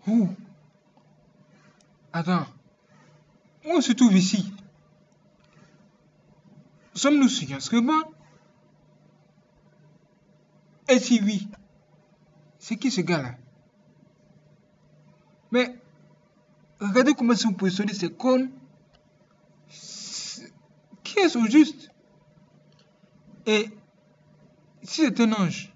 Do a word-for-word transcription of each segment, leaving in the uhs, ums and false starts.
Où? Attends. Où se trouve ici? Sommes-nous sur Yansreban? Et si oui, c'est qui ce gars-là? Mais regardez comment ils sont positionnés, ces cônes. Qui est-ce au juste? Et si c'est un ange,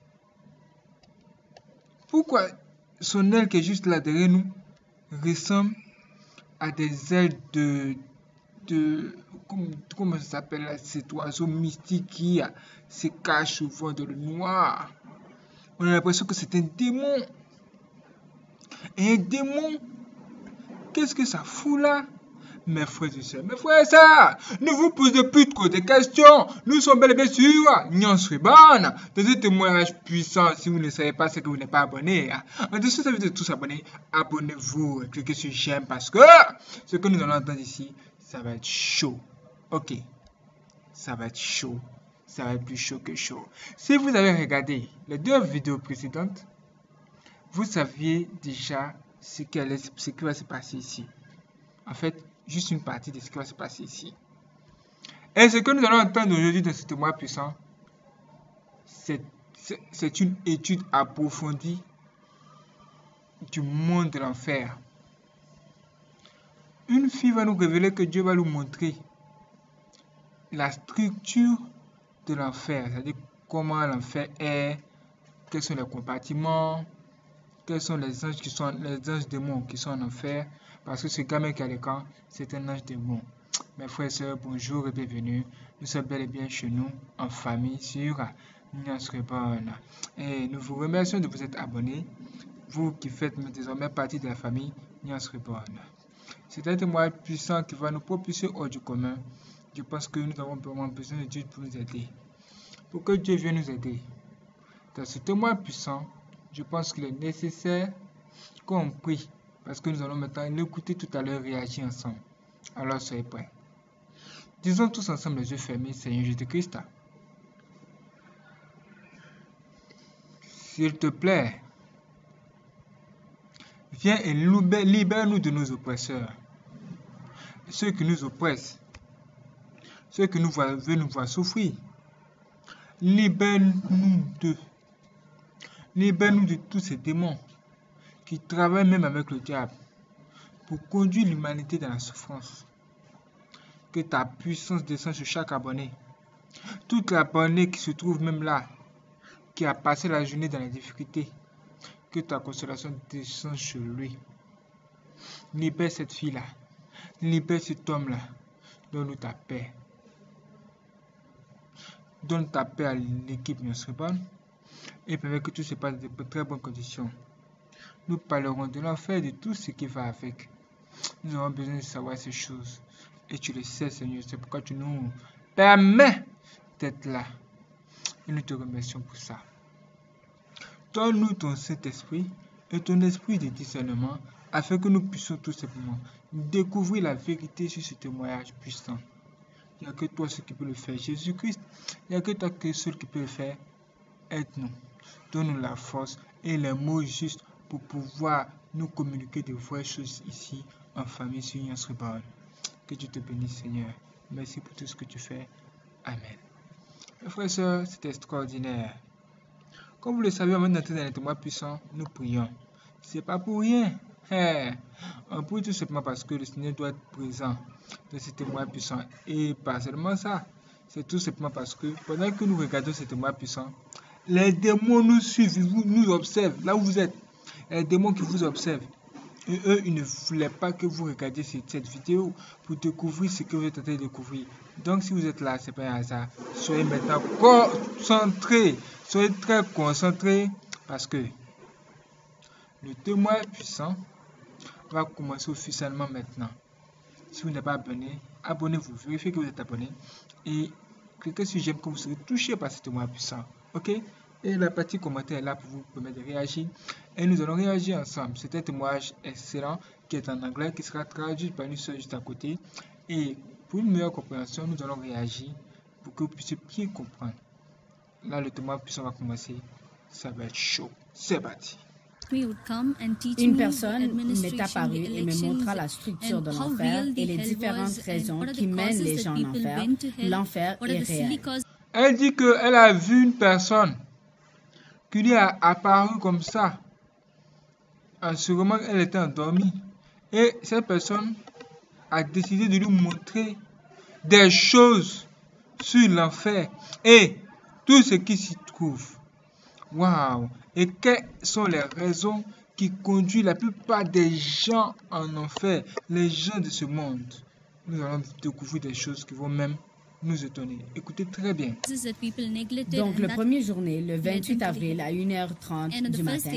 pourquoi son aile qui est juste là derrière nous ressemble à des ailes de... de comment, comment ça s'appelle là, cet oiseau mystique qui a, se cache souvent dans le noir? On a l'impression que c'est un démon. Et un démon, qu'est-ce que ça fout là? Mes frères et sœurs, mes frères et sœurs, ne vous posez plus trop de questions. Nous sommes bel et bien sûr Nyans Reborn. Dans un témoignage puissant, si vous ne savez pas, c'est que vous n'êtes pas abonné. En dessous, ça veut dire tous abonnés. Abonnez-vous, cliquez sur j'aime parce que ce que nous allons entendre ici, ça va être chaud. Ok, ça va être chaud. Ça va être plus chaud que chaud. Si vous avez regardé les deux vidéos précédentes, vous saviez déjà ce qui, allait, ce qui va se passer ici. En fait, juste une partie de ce qui va se passer ici. Et ce que nous allons entendre aujourd'hui dans ce témoignage puissant, c'est une étude approfondie du monde de l'enfer. Une fille va nous révéler que Dieu va nous montrer la structure de l'enfer, c'est-à-dire comment l'enfer est, quels sont les compartiments, quels sont les anges qui sont les anges démons qui sont en enfer, parce que ce gamin qui a le camp, c'est un ange démon. Mes frères et sœurs, bonjour et bienvenue. Nous sommes bel et bien chez nous, en famille, sur Nyans Reborn. Et nous vous remercions de vous être abonnés, vous qui faites désormais partie de la famille Nyans Reborn. C'est un témoignage puissant qui va nous propulser hors du commun. Je pense que nous avons vraiment besoin de Dieu pour nous aider. Pour que Dieu vienne nous aider. Dans ce témoignage puissant, je pense qu'il est nécessaire qu'on prie, parce que nous allons maintenant l'écouter tout à l'heure réagir ensemble. Alors soyez prêts. Disons tous ensemble les yeux fermés, Seigneur Jésus-Christ. S'il te plaît, viens et libère-nous de nos oppresseurs, ceux qui nous oppressent, ceux qui nous veulent nous voir souffrir. Libère-nous d'eux. Libère-nous de tous ces démons qui travaillent même avec le diable pour conduire l'humanité dans la souffrance. Que ta puissance descende sur chaque abonné. Toute l'abonné qui se trouve même là, qui a passé la journée dans les difficultés, que ta consolation descende sur lui. Libère cette fille-là. Libère cet homme-là. Donne-nous ta paix. Donne ta paix à l'équipe Nyans Reborn et permets que tout se passe dans de très bonnes conditions. Nous parlerons de l'enfer et de tout ce qui va avec. Nous avons besoin de savoir ces choses. Et tu le sais, Seigneur, c'est pourquoi tu nous permets d'être là. Et nous te remercions pour ça. Donne-nous ton Saint-Esprit et ton esprit de discernement afin que nous puissions tout simplement découvrir la vérité sur ce témoignage puissant. Il n'y a que toi seul qui peut le faire, Jésus-Christ. Il n'y a que toi seul qui peut le faire. Aide-nous. Donne-nous la force et les mots justes pour pouvoir nous communiquer de vraies choses ici en famille sur Nyans Reborn. Que Dieu te bénisse, Seigneur. Merci pour tout ce que tu fais. Amen. Mes frères et sœurs, c'est extraordinaire. Comme vous le savez, avant d'entrer dans les témoignages puissants, nous prions. C'est pas pour rien. Hey, on prie tout simplement parce que le Seigneur doit être présent dans ces témoignages puissants. Et pas seulement ça. C'est tout simplement parce que pendant que nous regardons ces témoignages puissants, les démons nous suivent, ils nous observent là où vous êtes. Les démons qui vous observent. Et eux, ils ne voulaient pas que vous regardiez cette vidéo pour découvrir ce que vous êtes en train de découvrir. Donc, si vous êtes là, c'est pas un hasard. Soyez maintenant concentrés. Soyez très concentrés parce que le témoignage puissant va commencer officiellement maintenant. Si vous n'êtes pas abonné, abonnez-vous. Vérifiez que vous êtes abonné. Et cliquez sur j'aime quand vous serez touché par ce témoignage puissant. Ok? Et la partie commentaire est là pour vous permettre de réagir. Et nous allons réagir ensemble. C'est un témoignage excellent qui est en anglais, qui sera traduit par une soeur juste à côté. Et pour une meilleure compréhension, nous allons réagir pour que vous puissiez bien comprendre. Là, le témoignage puissant va commencer. Ça va être chaud. C'est parti. Une personne m'est apparue et me montra la structure de l'enfer et les différentes raisons qui mènent les gens en enfer. L'enfer est réel. Elle dit qu'elle a vu une personne qui lui a apparu comme ça. Sûrement, elle était endormie. Et cette personne a décidé de lui montrer des choses sur l'enfer et tout ce qui s'y trouve. Waouh! Et quelles sont les raisons qui conduisent la plupart des gens en enfer, les gens de ce monde? Nous allons découvrir des choses qui vont même nous étonner. Écoutez très bien. Donc, le premier journée, le vingt-huit avril à une heure trente du matin,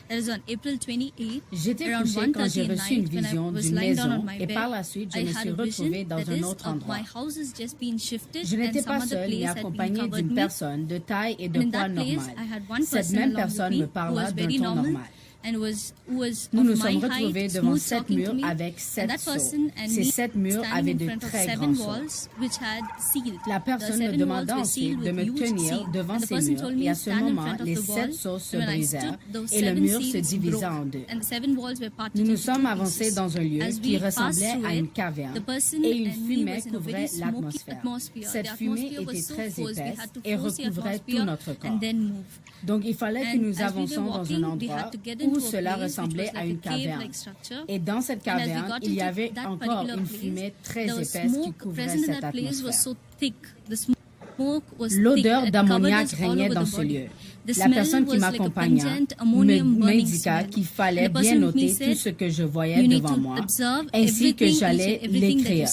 j'étais couché quand j'ai reçu une vision d'une maison et par la suite, je me suis retrouvée dans un autre endroit. Je n'étais pas seule mais accompagnée d'une personne de taille et de poids normal. Cette même personne me parla d'un ton normal. Nous nous sommes retrouvés devant sept murs avec sept sceaux. Ces sept murs avaient de très grands sceaux. La personne me demanda ensuite de me tenir devant ces murs et à ce moment, les sept sceaux se brisèrent et le mur se divisa en deux. Nous nous sommes avancés dans un lieu qui ressemblait à une caverne et une fumée couvrait l'atmosphère. Cette fumée était très épaisse et recouvrait tout notre corps. Donc, il fallait que nous avancions dans un endroit où cela ressemblait à une caverne. Et dans cette caverne, il y avait encore une fumée très épaisse qui couvrait cette atmosphère. L'odeur d'ammoniac régnait dans ce lieu. La personne qui m'accompagna m'indiqua qu'il fallait bien noter tout ce que je voyais devant moi, ainsi que j'allais l'écrire.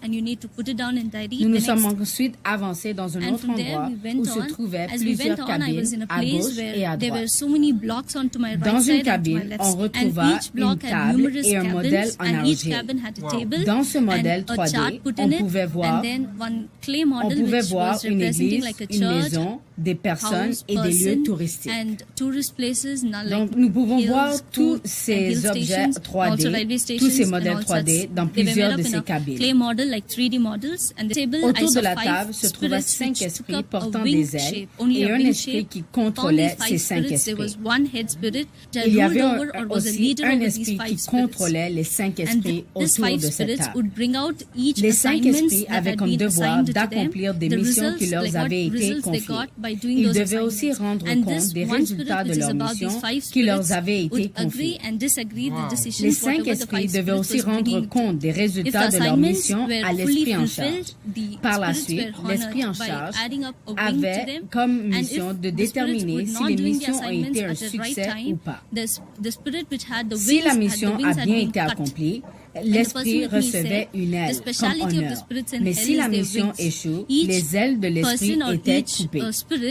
Nous nous sommes ensuite avancés dans un autre endroit où se trouvaient plusieurs cabines à gauche et à droite. Dans une cabine, on retrouva une table et un modèle en argile. Dans ce modèle trois D, on pouvait voir, on pouvait voir une église, une maison, des personnes et des lieux touristiques. Donc, nous pouvons voir tous ces objets trois D, tous ces modèles trois D dans plusieurs de ces cabines. Autour de la table se trouvaient cinq esprits portant des ailes et un esprit qui contrôlait ces cinq esprits. Il y avait un, aussi un esprit qui contrôlait les cinq esprits autour de cette table. Les cinq esprits avaient comme devoir d'accomplir des missions qui leur avaient été confiées. Ils devaient aussi rendre compte des résultats de leur mission qui leur avaient été confiés. Wow. Les cinq esprits devaient aussi rendre compte des résultats de leur mission à l'esprit en charge. Par la suite, l'esprit en charge avait comme mission de déterminer si les missions ont été un succès ou pas. Si la mission a bien été accomplie, l'esprit recevait une aile comme honneur. Mais si la mission échoue, les ailes de l'esprit étaient coupées.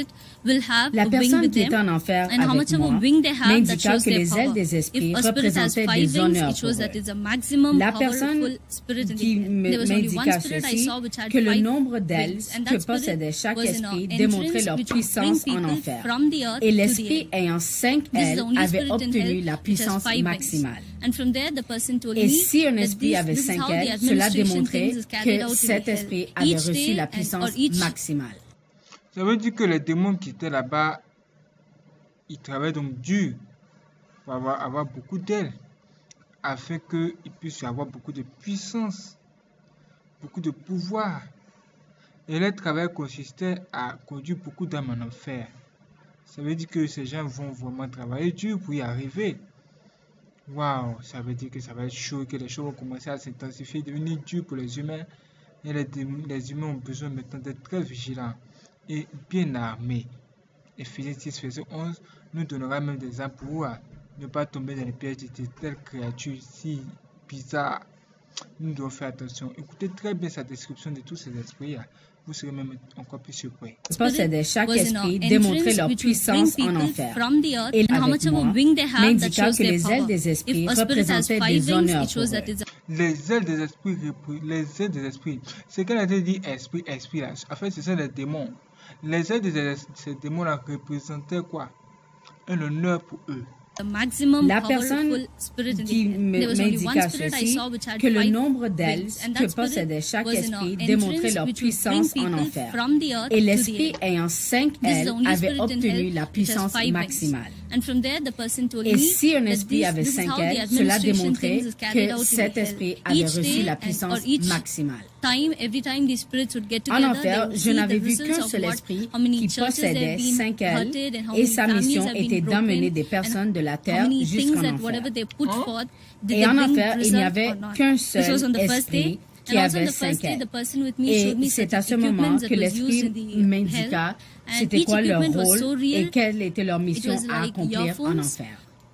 La personne qui était en enfer avec moi m'indiqua que les ailes des esprits représentaient des honneurs pour elle. La personne qui m'indiqua ceci, que le nombre d'ailes que possédait chaque esprit démontrait leur puissance en enfer. Et l'esprit ayant cinq ailes avait obtenu la puissance maximale. Et si un esprit avait cinq ailes, cela démontrait que cet esprit avait reçu la puissance maximale. Ça veut dire que les démons qui étaient là-bas, ils travaillent donc dur pour avoir, avoir beaucoup d'ailes, afin qu'ils puissent avoir beaucoup de puissance, beaucoup de pouvoir. Et leur travail consistait à conduire beaucoup d'âmes en enfer. Ça veut dire que ces gens vont vraiment travailler dur pour y arriver. Waouh, ça veut dire que ça va être chaud, que les choses vont commencer à s'intensifier, devenir dur pour les humains. Et les, les humains ont besoin maintenant d'être très vigilants et bien armés. Éphésiens six, verset onze nous donnera même des armes pour ne pas tomber dans les pièges de telles créatures si bizarres. Nous devons faire attention. Écoutez très bien sa description de tous ces esprits. Vous serez même encore plus surpris. Possédait chaque esprit démontrer leur puissance en enfer. Et avec moi, m'indiqua que les ailes des esprits représentaient des honneurs pour eux. Les ailes des esprits, les ailes des esprits. Ce qu'elle a dit esprit, esprit là. En fait, ce sont les démons. Les ailes de ces démons-là représentaient quoi? Un honneur pour eux. La personne qui m'indiqua ceci, que le nombre d'ailes que possédait chaque esprit démontrait leur puissance en enfer. Et l'esprit ayant cinq ailes avait obtenu la puissance maximale. Et si un esprit avait cinq ailes, cela démontrait que cet esprit avait reçu la puissance maximale. En enfer, je n'avais vu qu'un seul esprit qui possédait cinq ailes et sa mission était d'emmener des personnes de la terre jusqu'en enfer. Et en enfer, il n'y avait qu'un seul esprit qui avait cinq ailes. Et c'est à ce moment que l'esprit m'indiqua c'était quoi leur rôle et quelle était leur mission à accomplir en enfer.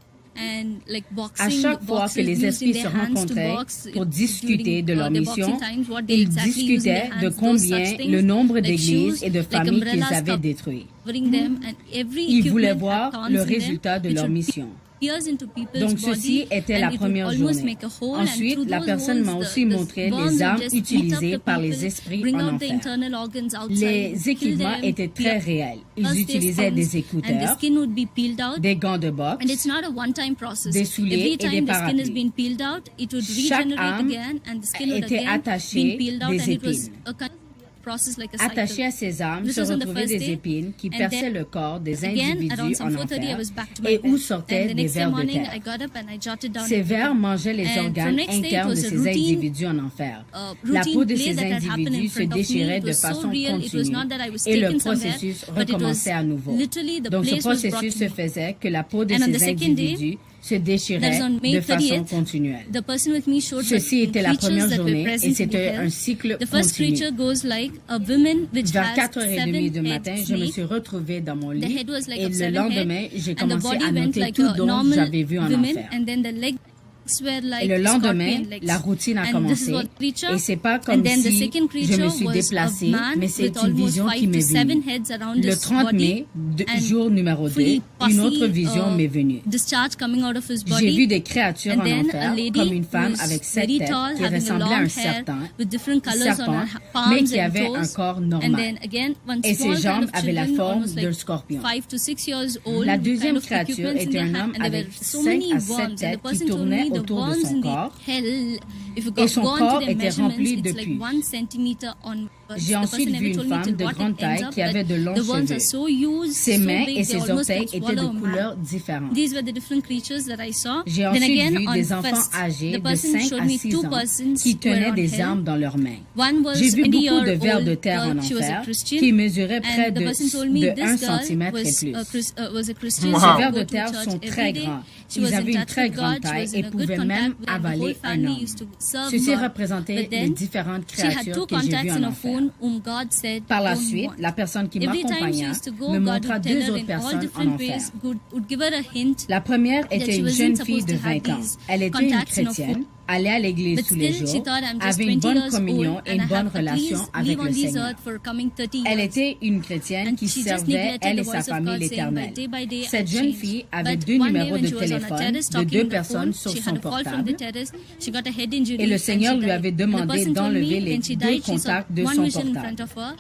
À chaque fois que les esprits se rencontraient pour discuter de leur mission, ils discutaient de combien le nombre d'églises et de familles qu'ils avaient détruites. Ils voulaient voir le résultat de leur mission. Donc ceci était la première journée. Ensuite, la personne m'a aussi montré les armes utilisées par les esprits en enfer. Les équipements étaient très réels. Ils utilisaient des écouteurs, des gants de boxe, des souliers et des parapluies. Chaque arme était attachée des épines. Attachées à ces armes se retrouvaient des épines qui perçaient le corps des individus en enfer et où sortaient des vers de terre. Ces vers mangeaient les organes internes de ces individus en enfer. La peau de ces individus se déchirait de façon continue et le processus recommençait à nouveau. Donc ce processus se faisait que la peau de ces individus se déchirait de façon continuelle. Ceci était la première journée et c'était un cycle continu. Vers quatre heures trente du matin, je me suis retrouvée dans mon lit et le lendemain, j'ai commencé à noter tout dont j'avais vu en enfer. Et le lendemain, la routine a commencé et c'est pas comme si je me suis déplacée, mais c'est une vision qui m'est venue. Le trente mai, jour numéro deux, une autre vision m'est venue. J'ai vu des créatures en enfer, comme une femme avec sept têtes qui ressemblait à un serpent, serpent, mais qui avait un corps normal. Et ses jambes avaient la forme d'un scorpion. La deuxième créature était un homme avec cinq à sept têtes qui tournaient autour de son corps et son corps était rempli de pus. J'ai ensuite vu une femme de grande taille qui avait de longs cheveux. Ses mains et ses orteils étaient de couleurs différentes. J'ai ensuite vu des enfants âgés de cinq à six ans qui tenaient des armes dans leurs mains. J'ai vu beaucoup de vers de terre en enfer qui mesuraient près de, de un centimètre et plus. Ces vers de terre sont très grands. Ils avaient une très grande taille et pouvaient même avaler un homme. Ceci représentait les différentes créatures que j'ai vues en enfer. Par la suite, la personne qui m'accompagna me montra deux autres personnes en enfer. La première était une jeune fille de vingt ans. Elle était une chrétienne, allait à l'église tous les jours, avait une bonne communion et une bonne relation avec le Seigneur. Elle était une chrétienne qui servait, elle et sa famille, l'Éternel. Cette jeune fille avait deux numéros de téléphone de deux personnes sur son portable et le Seigneur lui avait demandé d'enlever les deux contacts de son portable.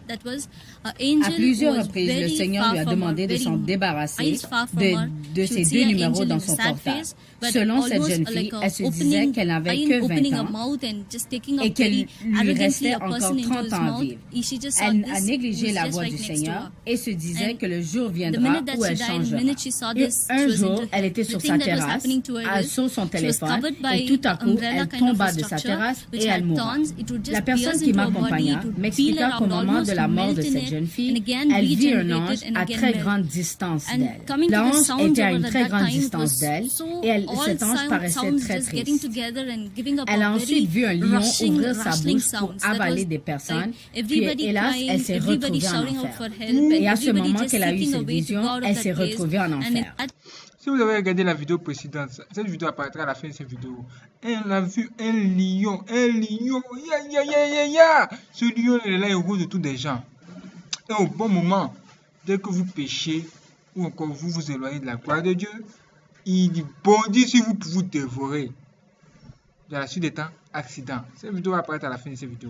À plusieurs reprises, le Seigneur lui a demandé de s'en débarrasser de, de ces deux numéros dans son portable. Selon cette jeune fille, elle se disait qu'elle n'avait que vingt ans et qu'il lui restait encore trente ans à vivre. Elle a négligé la voix du Seigneur et se disait que le jour viendra où elle changera. Et un jour, elle était sur sa terrasse, sur son téléphone, et tout à coup, elle tomba de sa terrasse et elle mourra. La personne qui m'accompagna m'expliqua qu'au moment de la mort de cette jeune fille, elle vit un ange à très grande distance d'elle. L'ange était à une très grande distance d'elle et elle, cet ange paraissait très triste. Elle a ensuite vu un lion ouvrir sa bouche pour avaler des personnes, puis hélas, elle s'est retrouvée en enfer. Et à ce moment qu'elle a eu cette vision, elle s'est retrouvée en enfer. Si vous avez regardé la vidéo précédente, cette vidéo apparaîtra à la fin de cette vidéo. Elle a vu un lion, un lion, ya ya ya ya ya. Ce lion est là, héros de tous les gens. Et au bon moment, dès que vous péchez, ou encore vous vous éloignez de la gloire de Dieu, il bondit sur vous pour vous dévorer. Dans la suite des temps, accident. Cette vidéo apparaîtra à la fin de cette vidéo.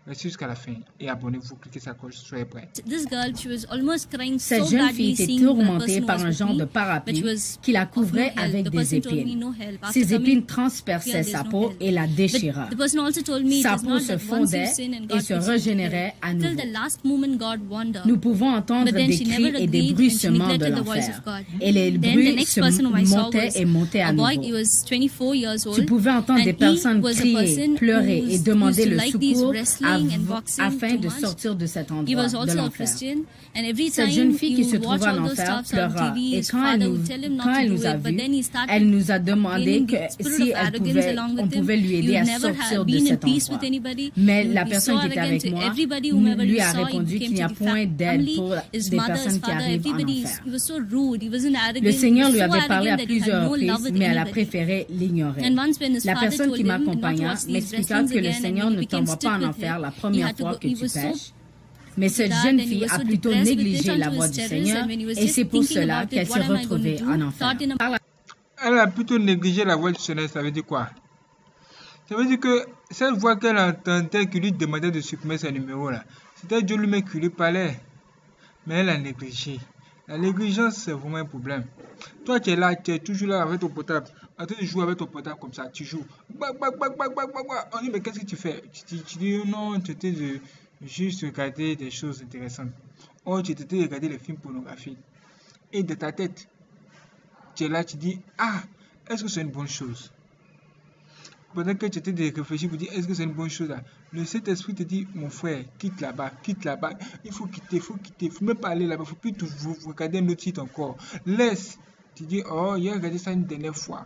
Restez jusqu'à la fin et abonnez-vous, cliquez sur la cloche, soyez prêts. Cette jeune fille était tourmentée par un genre de parapluie qui la couvrait avec des épines. Ces épines transperçaient sa peau et la déchira. Sa peau se fondait et se régénérait à nouveau. Nous pouvons entendre des cris et des bruissements de l'enfer. Et les bruits se montaient et montaient à nouveau. Tu pouvais entendre des personnes crier, pleurer et demander le secours afin de sortir de cet endroit, de l'enfer. Cette jeune fille qui se trouvait en enfer pleura, et quand elle nous, quand elle nous a vus, elle nous a demandé que si elle pouvait, on pouvait lui aider à sortir de cet endroit. Mais la personne qui était avec moi lui a répondu qu'il n'y a point d'aide pour des personnes qui arrivent en enfer. Le Seigneur lui avait parlé à plusieurs reprises, mais elle a préféré l'ignorer. La personne qui m'accompagna m'expliqua que le Seigneur ne t'envoie pas en enfer la première fois que tu pêches. Mais cette jeune fille a plutôt négligé la voix du Seigneur et c'est pour cela qu'elle s'est retrouvée en enfer. Elle a plutôt négligé la voix du Seigneur, ça veut dire quoi? Ça veut dire que cette voix qu'elle entendait qui lui demandait de supprimer ce numéro-là, c'était Dieu lui-même qui lui parlait. Mais elle a négligé. La négligence, c'est vraiment un problème. Toi, tu es là, tu es toujours là avec ton portable, en train de jouer avec ton portable comme ça, tu joues. Bac, bac, bac, bac, bac, bac, bac. On dit, mais qu'est-ce que tu fais? Tu, tu, tu dis, non, tu étais de juste regarder des choses intéressantes. Oh, tu étais de regarder les films pornographiques. Et de ta tête, tu es là, tu dis, ah, est-ce que c'est une bonne chose? Pendant que tu étais de réfléchir pour dire, est-ce que c'est une bonne chose là? Le Saint-Esprit te dit, mon frère, quitte là-bas, quitte là-bas. Il faut quitter, il faut quitter, il faut même pas aller là-bas, il ne faut plus tout, vous, vous regarder un autre site encore. Laisse. Tu dis, oh, il a regardé ça une dernière fois.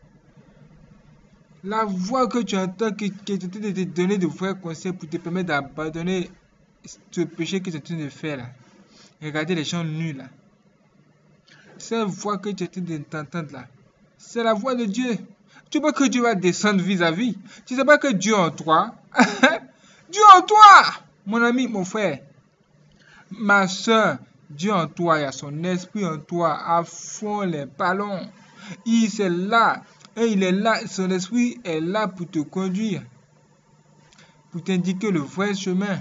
La voix que tu entends, qui te te donner de vrais conseils pour te permettre d'abandonner ce péché que tu es en train de faire là. Regardez les gens nus là. Cette voix que tu es en train d'entendre là, c'est la voix de Dieu. Tu vois que Dieu va descendre vis-à-vis. Tu ne sais pas que Dieu en toi. Dieu en toi, mon ami, mon frère, ma soeur. Dieu en toi, il y a son esprit en toi, à fond les ballons. Il est là, et il est là, son esprit est là pour te conduire, pour t'indiquer le vrai chemin,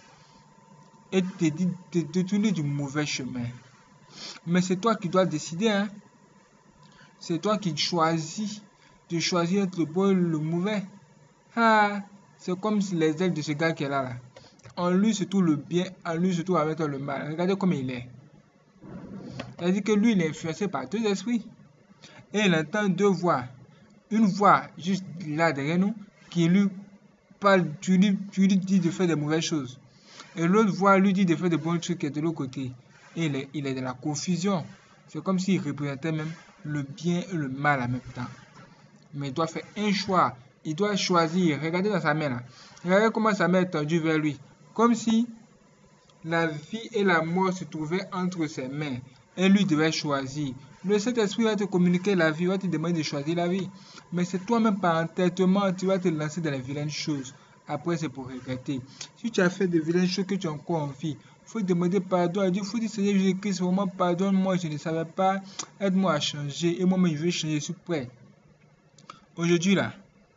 et te, te, te détourner du mauvais chemin. Mais c'est toi qui dois décider, hein. C'est toi qui choisis, de choisir entre le bon et le mauvais. Ah, c'est comme les ailes de ce gars qui est là, là. En lui se trouve le bien, en lui se trouve avec le mal. Regardez comme il est. C'est-à-dire que lui, il est influencé par deux esprits. Et il entend deux voix. Une voix juste là derrière nous, qui lui parle, tu lui, tu lui dis de faire de mauvaises choses. Et l'autre voix lui dit de faire de bons trucs qui est de l'autre côté. Et il est, il est dans la confusion. C'est comme s'il représentait même le bien et le mal en même temps. Mais il doit faire un choix. Il doit choisir. Regardez dans sa main là. Regardez comment sa main est tendue vers lui. Comme si la vie et la mort se trouvaient entre ses mains. Et lui devait choisir. Le Saint-Esprit va te communiquer la vie, va te demander de choisir la vie. Mais c'est toi-même par entêtement, tu vas te lancer dans les vilaines choses. Après, c'est pour regretter. Si tu as fait de vilaines choses que tu as encore envie, il faut demander pardon à Dieu. Il faut dire, Seigneur Jésus-Christ, vraiment pardonne-moi, je ne savais pas. Aide-moi à changer. Et moi-même, je veux changer, je suis prêt. Aujourd'hui, là,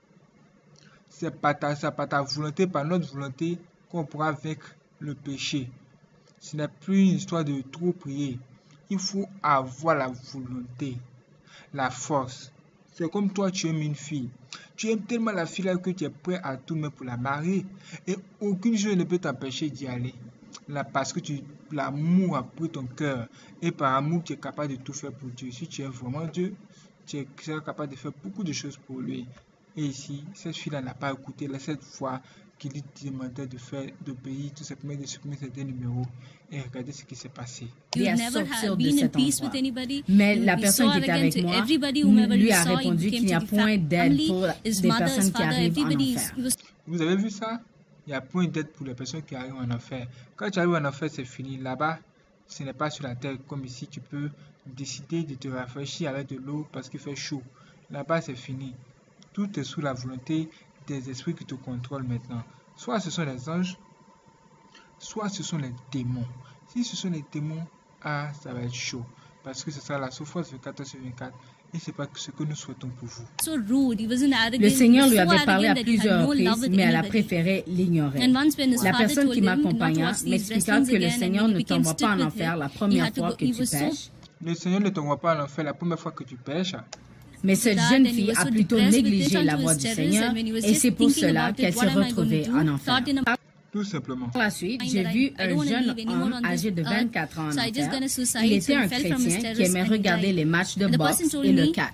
c'est par ta, c'est par ta volonté, par notre volonté, qu'on pourra vaincre le péché. Ce n'est plus une histoire de trop prier. Il faut avoir la volonté, la force. C'est comme toi, tu aimes une fille. Tu aimes tellement la fille là que tu es prêt à tout mettre pour la marier. Et aucune chose ne peut t'empêcher d'y aller. Là, parce que tu, l'amour a pris ton cœur. Et par amour, tu es capable de tout faire pour Dieu. Si tu aimes vraiment Dieu, tu es capable de faire beaucoup de choses pour lui. Et ici, cette fille-là n'a pas écouté là, cette fois qui lui demandait de faire, d'obéir, tout simplement de supprimer ces deux numéros. Et regardez ce qui s'est passé. Et à sortir de cet endroit. Mais la personne qui était avec moi lui a répondu qu'il n'y a point d'aide pour des personnes qui arrivent en enfer. Vous avez vu ça? Il n'y a point d'aide pour les personnes qui arrivent en enfer. Quand tu arrives en enfer, c'est fini. Là-bas, ce n'est pas sur la terre comme ici. Tu peux décider de te rafraîchir avec de l'eau parce qu'il fait chaud. Là-bas, c'est fini. Tout est sous la volonté des esprits qui te contrôlent maintenant. Soit ce sont les anges, soit ce sont les démons. Si ce sont les démons, ah, ça va être chaud. Parce que ce sera la souffrance vingt-quatre sur vingt-quatre. Et c'est pas ce que nous souhaitons pour vous. Le Seigneur lui avait parlé à plusieurs reprises, mais elle a préféré l'ignorer. La personne qui m'accompagna m'expliqua que le Seigneur ne t'envoie pas en enfer la première fois que tu pêches. Le Seigneur ne t'envoie pas en enfer la première fois que tu pêches. Mais cette jeune fille a plutôt négligé la voix du Seigneur et c'est pour cela qu'elle s'est retrouvée en enfer. Tout simplement. Par la suite, j'ai vu un jeune homme âgé de vingt-quatre ans en enfer. Il était un chrétien qui aimait regarder les matchs de boxe et le catch.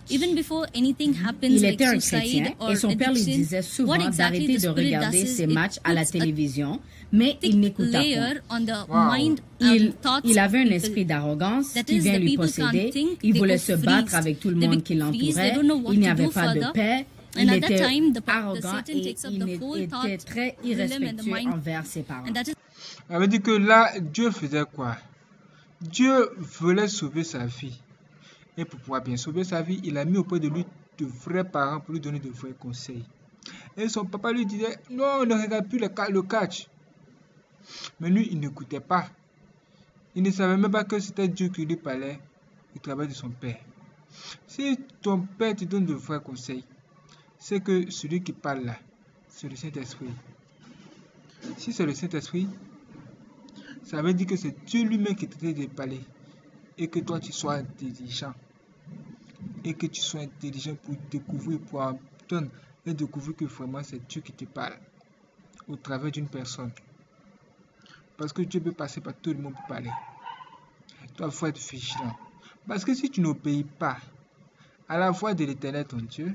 Il était un chrétien et son père lui disait souvent d'arrêter de regarder ces matchs à la télévision, mais il n'écouta pas. Wow. Il, il avait un esprit d'arrogance qui vient lui posséder. Il voulait se battre avec tout le monde qui l'entourait. Il n'y avait pas de paix. Il était arrogant et il était très irrespectueux envers ses parents. Ça veut dire que là, Dieu faisait quoi? Dieu voulait sauver sa vie. Et pour pouvoir bien sauver sa vie, il a mis auprès de lui de vrais parents pour lui donner de vrais conseils. Et son papa lui disait, non, ne regarde plus le catch. Mais lui, il n'écoutait pas. Il ne savait même pas que c'était Dieu qui lui parlait au travers de son père. Si ton père te donne de vrais conseils, c'est que celui qui parle là, c'est le Saint-Esprit. Si c'est le Saint-Esprit, ça veut dire que c'est Dieu lui-même qui t'aide de parler. Et que toi, tu sois intelligent. Et que tu sois intelligent pour découvrir, pour entendre et découvrir que vraiment c'est Dieu qui te parle. Au travers d'une personne. Parce que Dieu peut passer par tout le monde pour parler. Toi, il faut être vigilant. Parce que si tu n'obéis pas à la voix de l'Éternel, ton Dieu,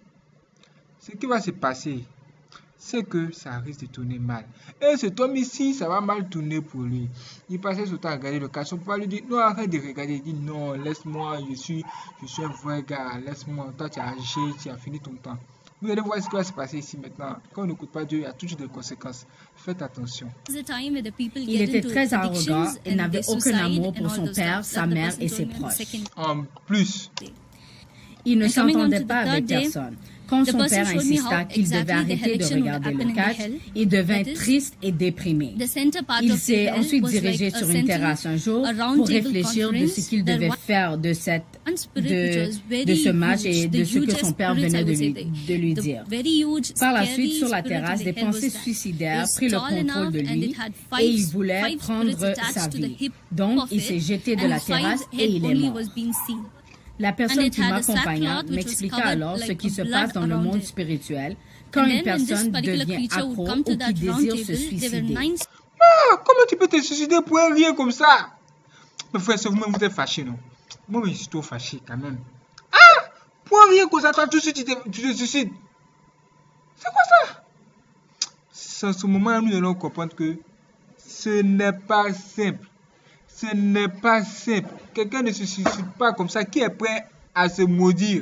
ce qui va se passer, c'est que ça risque de tourner mal. Et cet homme ici, ça va mal tourner pour lui. Il passait son temps à regarder le cas. Son papa lui dit, non, arrête de regarder. Il dit, non, laisse-moi, je suis, je suis un vrai gars, laisse-moi. Toi, tu as âgé, tu as fini ton temps. Vous allez voir ce qui va se passer ici maintenant. Quand on n'écoute pas Dieu, il y a toujours des conséquences. Faites attention. Il était très arrogant et n'avait aucun amour pour son père, sa mère et ses proches. En plus, il ne s'entendait pas avec personne. Quand son père insista qu'il devait arrêter de regarder le catch, il devint triste et déprimé. Il s'est ensuite dirigé sur une terrasse un jour pour réfléchir de ce qu'il devait faire de, cette, de, de ce match et de ce que son père venait de lui, de lui dire. Par la suite, sur la terrasse, des pensées suicidaires prirent le contrôle de lui et il voulait prendre sa vie. Donc, il s'est jeté de la terrasse et il est mort. La personne qui m'accompagna m'expliqua alors ce qui se passe dans le monde spirituel quand une personne devient accro ou qui désire se suicider. Ah, comment tu peux te suicider pour un rien comme ça? Mais frère, c'est vous-même, vous êtes fâché, non? Moi, je suis trop fâché quand même. Ah, pour un rien comme ça, toi, tout de suite, tu te, tu te suicides. C'est quoi ça? C'est en ce moment, nous allons comprendre que ce n'est pas simple. Ce n'est pas simple. Quelqu'un ne se suicide pas comme ça. Qui est prêt à se maudire?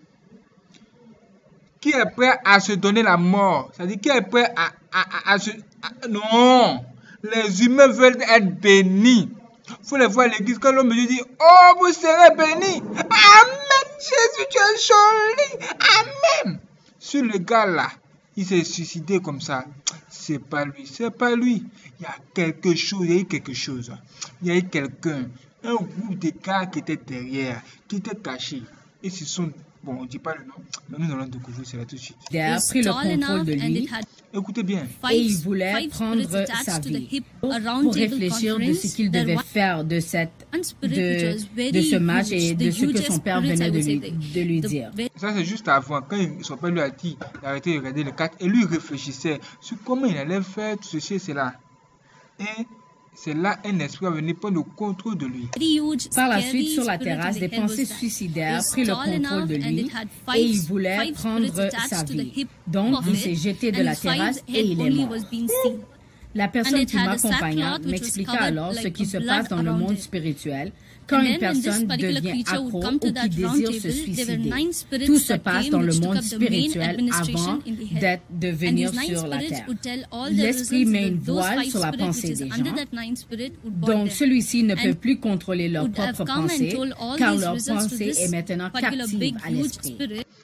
Qui est prêt à se donner la mort? C'est-à-dire, qui est prêt à, à, à, à se... À... Non! Les humains veulent être bénis. Il faut les voir à l'église. Quand l'homme me dit, oh, vous serez bénis. Amen. Jésus, tu es joli. Amen. Sur le gars là, il s'est suicidé comme ça. C'est pas lui, c'est pas lui. Il y a quelque chose, il y a eu quelque chose. Il y a eu quelqu'un, un groupe de gars qui était derrière, qui était caché. Et ce sont, bon, on ne dit pas le nom, mais nous allons découvrir cela tout de suite. Il a pris le contrôle de lui. Écoutez bien. Et il voulait prendre sa vie pour réfléchir de ce qu'il devait faire de, cette, de, de ce match et de ce que son père venait de lui, de lui dire. Ça, c'est juste avant, quand son père lui a dit d'arrêter de regarder le catch, et lui réfléchissait sur comment il allait faire tout ceci et cela. Et c'est là un esprit va venir prendre le contrôle de lui. Par la suite, sur la terrasse, des pensées suicidaires prirent le contrôle de lui et il voulait prendre sa vie. Donc, il s'est jeté de la terrasse et il est mort. La personne qui m'accompagna m'expliqua alors ce qui se passe dans le monde spirituel quand une personne devient accro ou qui désire se suicider. Tout se passe dans le monde spirituel avant d'être de venir sur la terre. L'esprit met une voile sur la pensée des gens. Donc celui-ci ne peut plus contrôler leurs propres pensées car leur pensée est maintenant captive à l'esprit.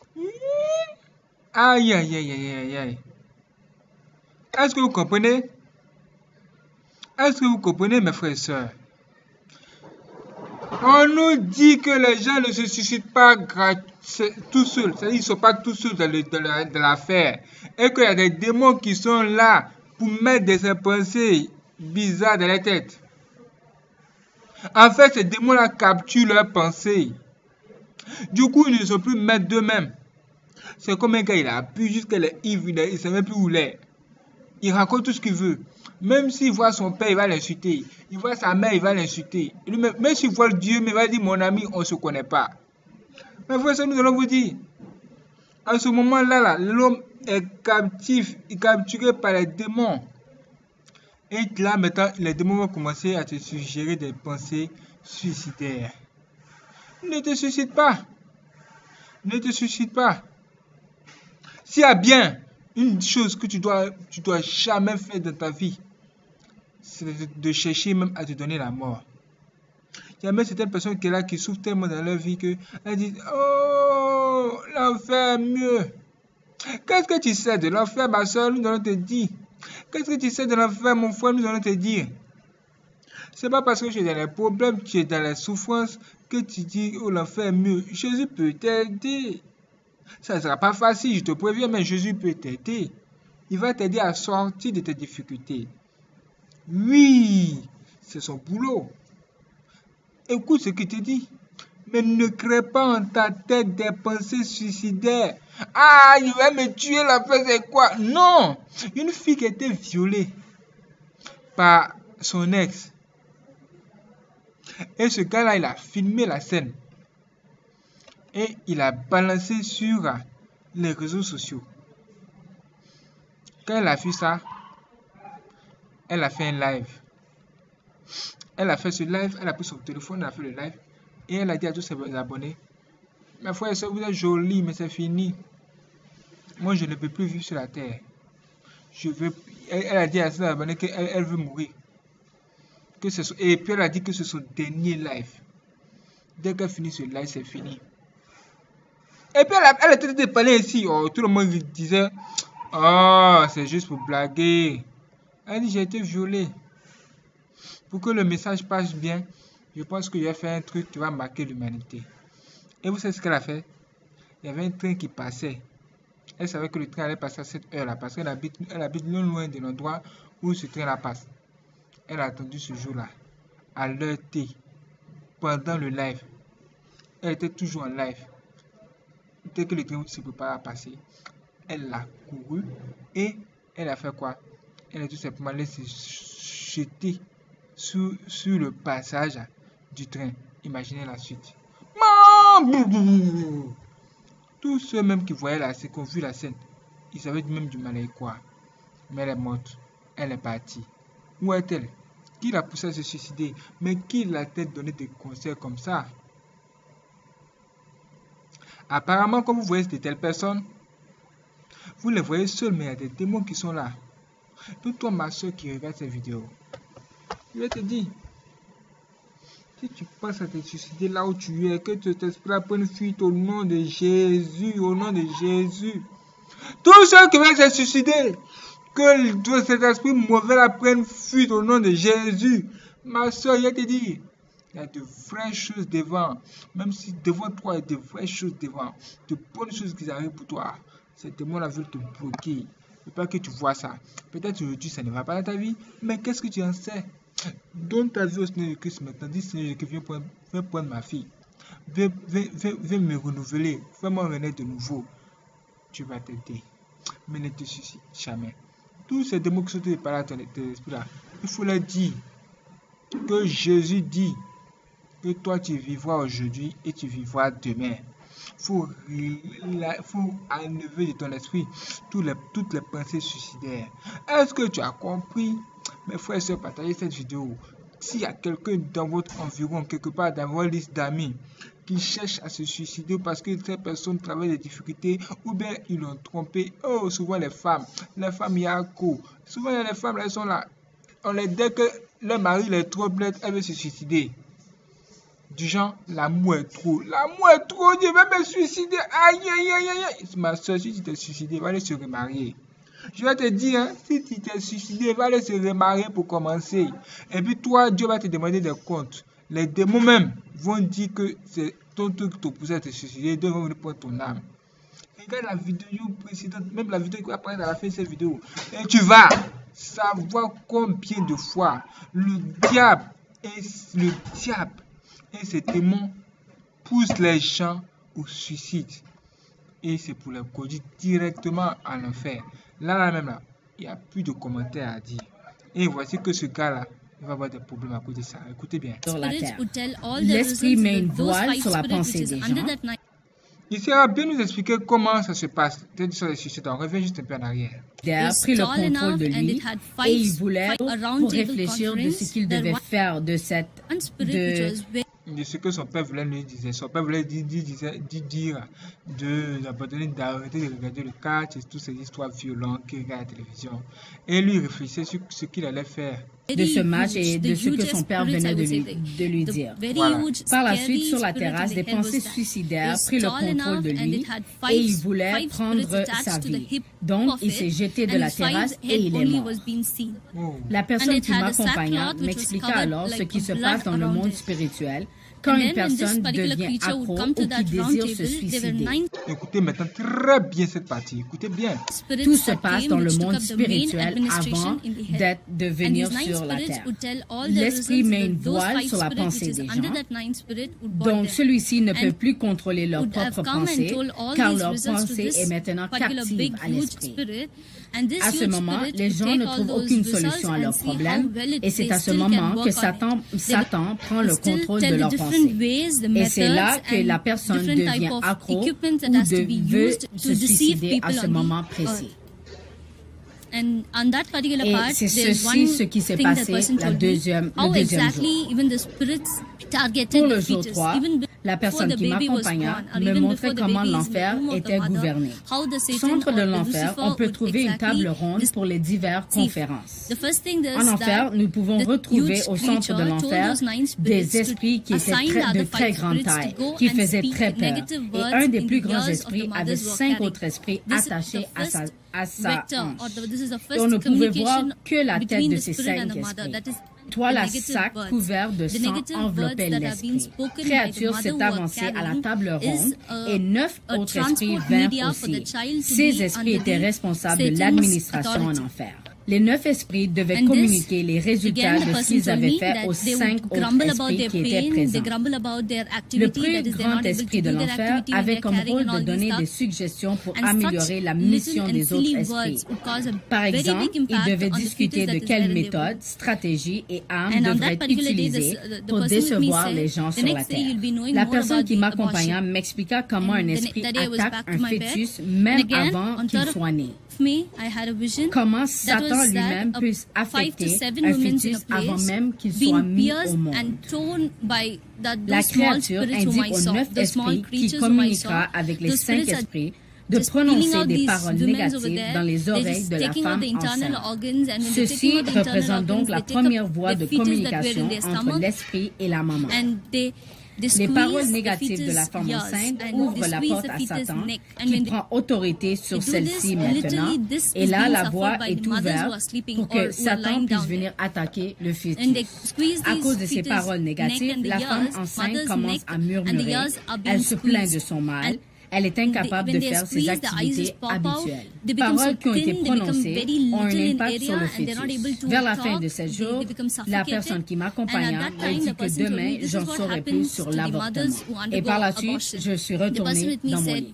Aïe, aïe, aïe, aïe, aïe, aïe. Est-ce que vous comprenez? Est-ce que vous comprenez, mes frères et sœurs? On nous dit que les gens ne se suicident pas tout seuls. C'est-à-dire qu'ils ne sont pas tout seuls dans, le, dans, la, dans l'affaire. Et qu'il y a des démons qui sont là pour mettre des pensées bizarres dans la tête. En fait, ces démons-là capturent leurs pensées. Du coup, ils ne sont plus maîtres d'eux-mêmes. C'est comme un gars, il a bu jusqu'à l'ivre, il ne sait même plus où il est. Il raconte tout ce qu'il veut. Même s'il voit son père, il va l'insulter. Il voit sa mère, il va l'insulter. Même, même s'il voit Dieu, il va dire, mon ami, on ne se connaît pas. Mais voici, nous allons vous dire. En ce moment-là, là, l'homme est captif, il est capturé par les démons. Et là, maintenant, les démons vont commencer à te suggérer des pensées suicidaires. Ne te suicide pas. Ne te suicide pas. S'il y a bien une chose que tu dois, tu dois jamais faire dans ta vie, c'est de, de chercher même à te donner la mort. Il y a même certaines personnes qui, là, qui souffrent tellement dans leur vie qu'elles disent « Oh, l'enfer mieux !» Qu'est-ce que tu sais de l'enfer, ma soeur? Nous allons te dire. Qu'est-ce que tu sais de l'enfer, mon frère? Nous allons te dire. C'est pas parce que tu es dans les problèmes, tu es dans la souffrance, que tu dis « Oh, l'enfer est mieux !» Jésus peut t'aider. Ça ne sera pas facile, je te préviens, mais Jésus peut t'aider. Il va t'aider à sortir de tes difficultés. Oui, c'est son boulot. Écoute ce qu'il te dit. Mais ne crée pas en ta tête des pensées suicidaires. Ah, il va me tuer, la fête, c'est quoi? Non! Une fille qui a été violée par son ex. Et ce gars-là, il a filmé la scène. Et il a balancé sur les réseaux sociaux. Quand elle a vu ça, elle a fait un live. Elle a fait ce live, elle a pris son téléphone, elle a fait le live. Et elle a dit à tous ses abonnés, mes frères et sœurs, vous êtes jolis, mais c'est fini. Moi, je ne peux plus vivre sur la terre. Je veux... elle, elle a dit à ses abonnés qu'elle elle veut mourir. Que ce soit... Et puis elle a dit que c'est son dernier live. Dès qu'elle finit ce live, c'est fini. Et puis elle, a, elle était de parler ici. Oh, tout le monde disait, oh, c'est juste pour blaguer. Elle dit, j'ai été violée. Pour que le message passe bien, je pense que je vais faire un truc qui va marquer l'humanité. Et vous savez ce qu'elle a fait? Il y avait un train qui passait. Elle savait que le train allait passer à cette heure-là, parce qu'elle habite, elle habite non loin de l'endroit où ce train-là passe. Elle a attendu ce jour-là, à l'heure T, pendant le live. Elle était toujours en live. Dès que le train se prépare à passer, elle l'a couru et elle a fait quoi? Elle a tout simplement laissé jeter sur, sur le passage du train. Imaginez la suite. Tous ceux même qui voyaient la scène, qui ont vu la scène, ils avaient même du mal à y croire. Mais elle est morte. Elle est partie. Où est-elle? Qui l'a poussée à se suicider? Mais qui l'a-t-elle donné des conseils comme ça? Apparemment, quand vous voyez de telles personnes, vous les voyez seuls, mais il y a des démons qui sont là. Donc toi, ma soeur qui regarde cette vidéo, je vais te dire, si tu penses à te suicider là où tu es, que tu t'espères prendre fuite au nom de Jésus, au nom de Jésus. Tous ceux qui veulent se suicider, que cet esprit mauvais là prenne fuite au nom de Jésus. Ma soeur, je vais te dire, il y a de vraies choses devant. Même si devant toi, il y a de vraies choses devant. De bonnes choses qui arrivent pour toi. Ces démons-là veulent te bloquer. Il ne faut pas que tu vois ça. Peut-être aujourd'hui, ça ne va pas dans ta vie. Mais qu'est-ce que tu en sais? Donne ta vie au Seigneur de Christ maintenant. Dis Seigneur que viens prendre, viens prendre ma fille. Viens, viens, viens, viens me renouveler. Fais-moi renaître de nouveau. Tu vas t'aider. Mais ne te suicide jamais. Tous ces démons qui sont par là, ton esprit là, il faut leur dire que Jésus dit que toi tu vivras aujourd'hui et tu vivras demain. Il faut, faut enlever de ton esprit toutes les, toutes les pensées suicidaires. Est-ce que tu as compris? Mes frères et sœurs, partagez cette vidéo. S'il y a quelqu'un dans votre environ, quelque part dans votre liste d'amis, qui cherche à se suicider parce que ces personnes traversent des difficultés ou bien ils l'ont trompé. Oh, souvent les femmes, les femmes il y a quoi? Souvent les femmes elles sont là. On les dit que leur mari les trompe, elles veulent se suicider. Du genre, l'amour est trop. L'amour est trop, je vais me suicider. Aïe, aïe, aïe, aïe. Ma soeur, si tu t'es suicidé, va aller se remarier. Je vais te dire, hein, si tu t'es suicidé, va aller se remarier pour commencer. Et puis toi, Dieu va te demander des comptes. Les démons même vont dire que c'est ton truc qui te poussé à te suicider, donc ils vont venir prendre ton âme. Regarde la vidéo précédente, même la vidéo qui va apparaître à la fin de cette vidéo. Et tu vas savoir combien de fois le diable et le diable et ses démons poussent les gens au suicide. Et c'est pour les conduire directement en enfer. Là, là même, là, il n'y a plus de commentaires à dire. Et voici que ce gars-là, il va avoir des problèmes à cause de ça. Écoutez bien. Sur la terre. L'esprit met une voile sur la pensée des gens. Il sera bien nous expliquer comment ça se passe. Sur les suicides, on revient juste un peu en arrière. Il a pris le contrôle de lui et il voulait pour réfléchir de ce qu'il devait faire de cette... De, de ce que son père voulait lui dire. Son père voulait dire, dire, dire, dire de d'abandonner, d'arrêter de regarder le catch et toutes ces histoires violentes qu'il regarde à la télévision. Et lui réfléchissait sur ce qu'il allait faire de ce match et de ce que son père venait de lui, de lui dire. Voilà. Par la suite, sur la terrasse, des pensées suicidaires prirent le contrôle de lui et il voulait prendre sa vie. Donc, il s'est jeté de la terrasse et il est mort. Oh. La personne qui m'accompagna m'expliqua alors ce qui se passe dans le monde spirituel quand une personne devient accro ou qui désire se suicider. Écoutez maintenant très bien cette partie. Écoutez bien. Tout se passe dans le monde spirituel avant d'être de venir sur la terre. L'esprit met une voile sur la pensée des gens. Donc celui-ci ne peut plus contrôler leur propre pensée car leur pensée est maintenant captive à l'esprit. À ce moment, les gens ne trouvent aucune solution à leurs problèmes et c'est à ce moment que Satan, Satan prend le contrôle de leur pensée. Et c'est là que la personne devient accro ou de, veut se suicider à ce moment précis. Et c'est ceci ce qui s'est passé la deuxième, le deuxième jour. Pour le jour trois, la personne qui m'accompagna me montrait comment l'enfer était gouverné. Au centre de l'enfer, on peut trouver une table ronde pour les diverses conférences. En enfer, nous pouvons retrouver au centre de l'enfer des esprits qui étaient très, de très grande taille, qui faisaient très peur. Et un des plus grands esprits avait cinq autres esprits attachés à sa à sa hanche. Et on ne pouvait voir que la tête de ces cinq esprits. Toile à sac couvert de sang enveloppait l'esprit. Créature s'est avancée à la table ronde et neuf autres esprits vinrent aussi. Ces esprits étaient responsables de l'administration en enfer. Les neuf esprits devaient communiquer les résultats de ce qu'ils avaient fait aux cinq autres esprits qui étaient présents. Le plus grand esprit de l'enfer avait comme rôle de donner des suggestions pour améliorer la mission des autres esprits. Par exemple, il devait discuter de quelles méthodes, stratégies et armes devraient être utilisées pour décevoir les gens sur la terre. La personne qui m'accompagna m'expliqua comment un esprit attaque un fœtus même avant qu'il soit né. Comment Satan lui-même peut affecter un fœtus avant même qu'il soit mis au monde. La créature indique aux neuf esprits qui communiquera avec les cinq esprits de prononcer des paroles négatives dans les oreilles de la femme enceinte. Ceci représente donc la première voie de communication entre l'esprit et la maman. Les paroles négatives de la femme enceinte ouvrent la porte à Satan, qui prend autorité sur celle-ci maintenant. Et là, la voie est ouverte pour que Satan puisse venir attaquer le fœtus. À cause de ces paroles négatives, la femme enceinte commence à murmurer. Elle se plaint de son mal. Elle est incapable de faire ses activités habituelles. Les paroles qui ont été prononcées ont un impact sur le fœtus. Vers la fin de sept jours, la personne qui m'accompagna m'a dit que demain, j'en saurai plus sur l'avortement. Et par la suite, je suis retournée dans mon lit.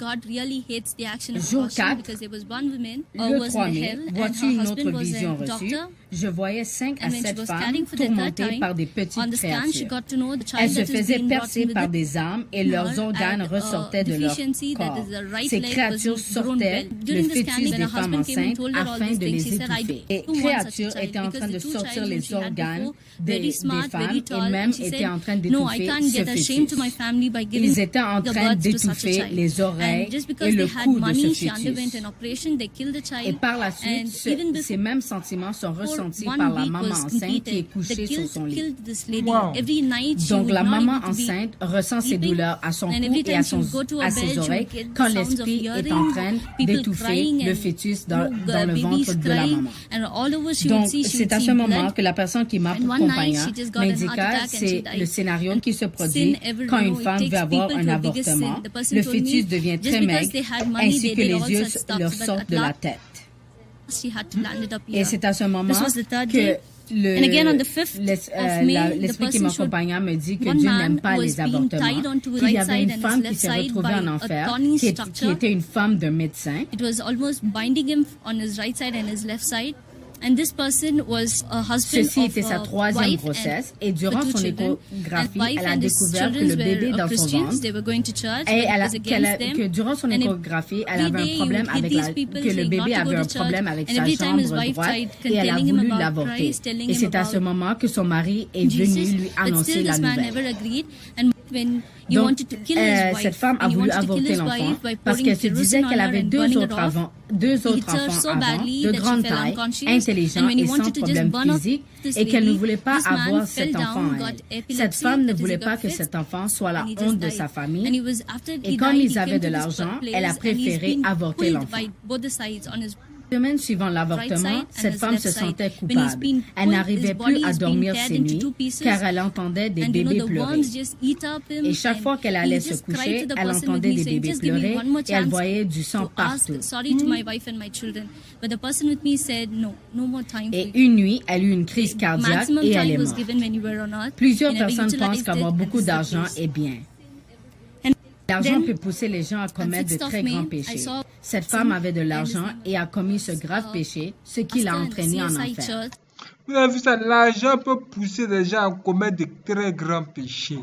Jour quatre, le trois mai, vois-tu une autre vision reçue? Je voyais cinq à sept femmes tourmentées par des petites créatures. Elles se faisaient percer par des armes et leurs organes ressortaient de leur corps. Ces créatures sortaient le fœtus des femmes enceintes afin de les étouffer. Les créatures étaient en train de sortir les organes des, des femmes et même étaient en train d'étouffer ce fœtus. Ils étaient en train d'étouffer les oreilles et le cou de ce fœtus. Et par la suite, ce, ces mêmes sentiments sont ressentis par la maman enceinte qui est couchée sur son lit. Wow. Donc la maman enceinte ressent ces douleurs à son cou et à, son, à ses oreilles oreilles quand l'esprit est en train d'étouffer le fœtus dans, dans le ventre de la maman. Donc, c'est à ce moment que la personne qui m'a accompagnée m'indiqua c'est le scénario qui se produit quand une femme veut avoir un avortement. Le fœtus devient très maigre, ainsi que les yeux leur sortent de la tête. Et c'est à ce moment que l'esprit qui m'accompagnait me dit que Dieu n'aime pas les avortements. Il y avait une femme qui s'est retrouvée en enfer, qui, est, qui était une femme d'un médecin. Ceci était sa troisième grossesse et durant son échographie, elle a découvert que le bébé dans son ventre et elle a, qu'elle a, que durant son échographie, elle avait un problème avec la, que le bébé avait un problème avec sa jambe droite et elle a voulu l'avorter. Et c'est à ce moment que son mari est venu lui annoncer la nouvelle. Donc, euh, cette femme a voulu avorter l'enfant parce qu'elle se disait qu'elle avait deux autres, avant, deux autres enfants avant, de grande taille, intelligents et sans problème physique, et qu'elle ne voulait pas avoir cet enfant à elle. Cette femme ne voulait pas que cet enfant soit la honte de sa famille, et comme ils avaient de l'argent, elle a préféré avorter l'enfant. La semaine suivant l'avortement, cette femme se sentait coupable. Elle n'arrivait plus à dormir ses nuits car elle entendait des bébés pleurer. Et chaque fois qu'elle allait se coucher, elle entendait des bébés pleurer et elle voyait du sang partout. Et une nuit, elle eut une crise cardiaque et elle est morte. Plusieurs personnes pensent qu'avoir beaucoup d'argent est bien. L'argent peut pousser les gens à commettre de très grands péchés. Cette femme avait de l'argent et a commis ce grave péché, ce qui l'a entraîné en enfer. Vous avez vu ça? L'argent peut pousser les gens à commettre de très grands péchés.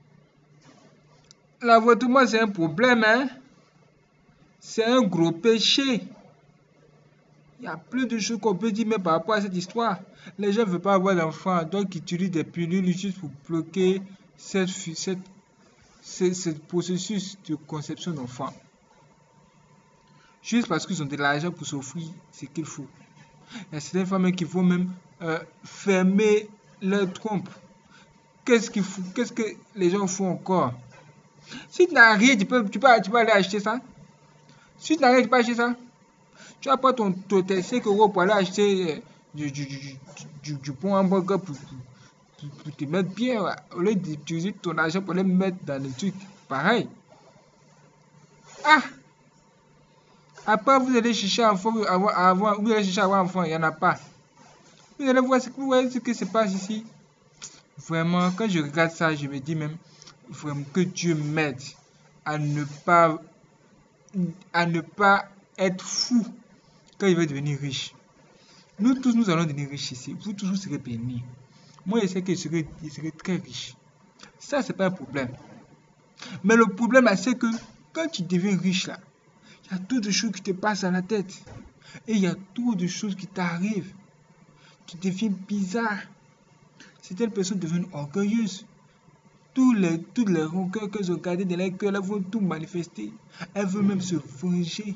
L'avortement, c'est un problème, hein? C'est un gros péché. Il y a plein de choses qu'on peut dire, mais par rapport à cette histoire, les gens ne veulent pas avoir d'enfants, donc ils utilisent des pilules juste pour bloquer cette, cette C'est ce processus de conception d'enfants. Juste parce qu'ils ont de l'argent pour s'offrir ce qu'il faut. Il y a certaines femmes qui vont même euh, fermer leur trompe. Qu'est-ce qu'il faut, qu'est-ce que les gens font encore? Si tu n'as rien, tu peux, tu, peux, tu peux aller acheter ça. Si tu n'as rien, tu peux acheter ça. Tu vas pas ton, ton tes cinq euros pour aller acheter euh, du, du, du, du, du bon hamburger pour, pour pour te mettre bien, au lieu d'utiliser ton argent pour les mettre dans le truc. Pareil. Ah! Après, vous allez chercher un enfant, avoir, avoir, vous allez chercher à avoir un enfant, il n'y en a pas. Vous allez voir ce que, vous voyez ce qui se passe ici. Vraiment, quand je regarde ça, je me dis même, vraiment que Dieu m'aide à ne pas, à ne pas être fou quand il va devenir riche. Nous tous, nous allons devenir riches ici. Vous tous, vous serez bénis. Moi, je sais que je serai, je serai très riche. Ça, c'est pas un problème. Mais le problème, c'est que quand tu deviens riche, là, il y a trop de choses qui te passent à la tête. Et il y a trop de choses qui t'arrivent. Tu deviens bizarre. Certaines personnes deviennent orgueilleuses. Tous les, toutes les rancœurs qu'elles ont gardées dans leur cœur, elles vont tout manifester. Elles veulent même se venger.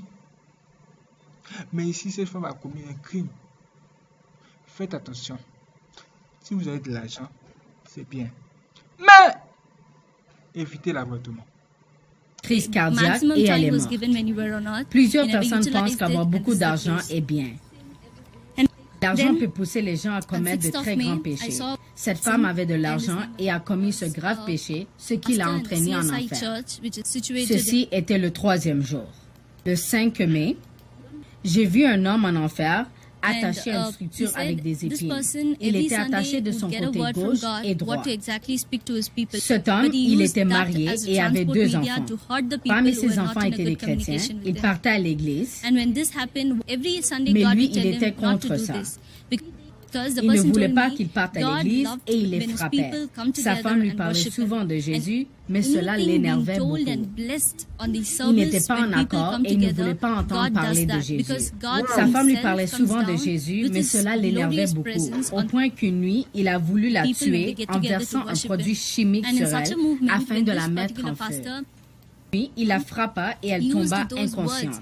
Mais ici, cette femme a commis un crime. Faites attention. Si vous avez de l'argent, c'est bien. Mais, évitez l'avortement. Crise cardiaque et elle est morte. Plusieurs personnes pensent qu'avoir beaucoup d'argent est bien. L'argent peut pousser les gens à commettre de très grands péchés. Cette femme avait de l'argent et a commis ce grave péché, ce qui l'a entraîné en enfer. Ceci était le troisième jour. Le cinq mai, j'ai vu un homme en enfer attaché à une structure avec des épines. Il était attaché de son côté gauche et droit. Cet homme, il était marié et avait deux enfants. Parmi ses enfants étaient des chrétiens. Il partait à l'église, mais lui, il était contre ça. Il ne voulait pas qu'il parte à l'église et il les frappait. Sa femme lui parlait souvent de Jésus, mais cela l'énervait beaucoup. Il n'était pas en accord et il ne voulait pas entendre parler de Jésus. Sa femme lui parlait souvent de Jésus, mais cela l'énervait beaucoup, au point qu'une nuit, il a voulu la tuer en versant un produit chimique sur elle afin de la mettre en feu. Puis, il la frappa et elle tomba inconsciente.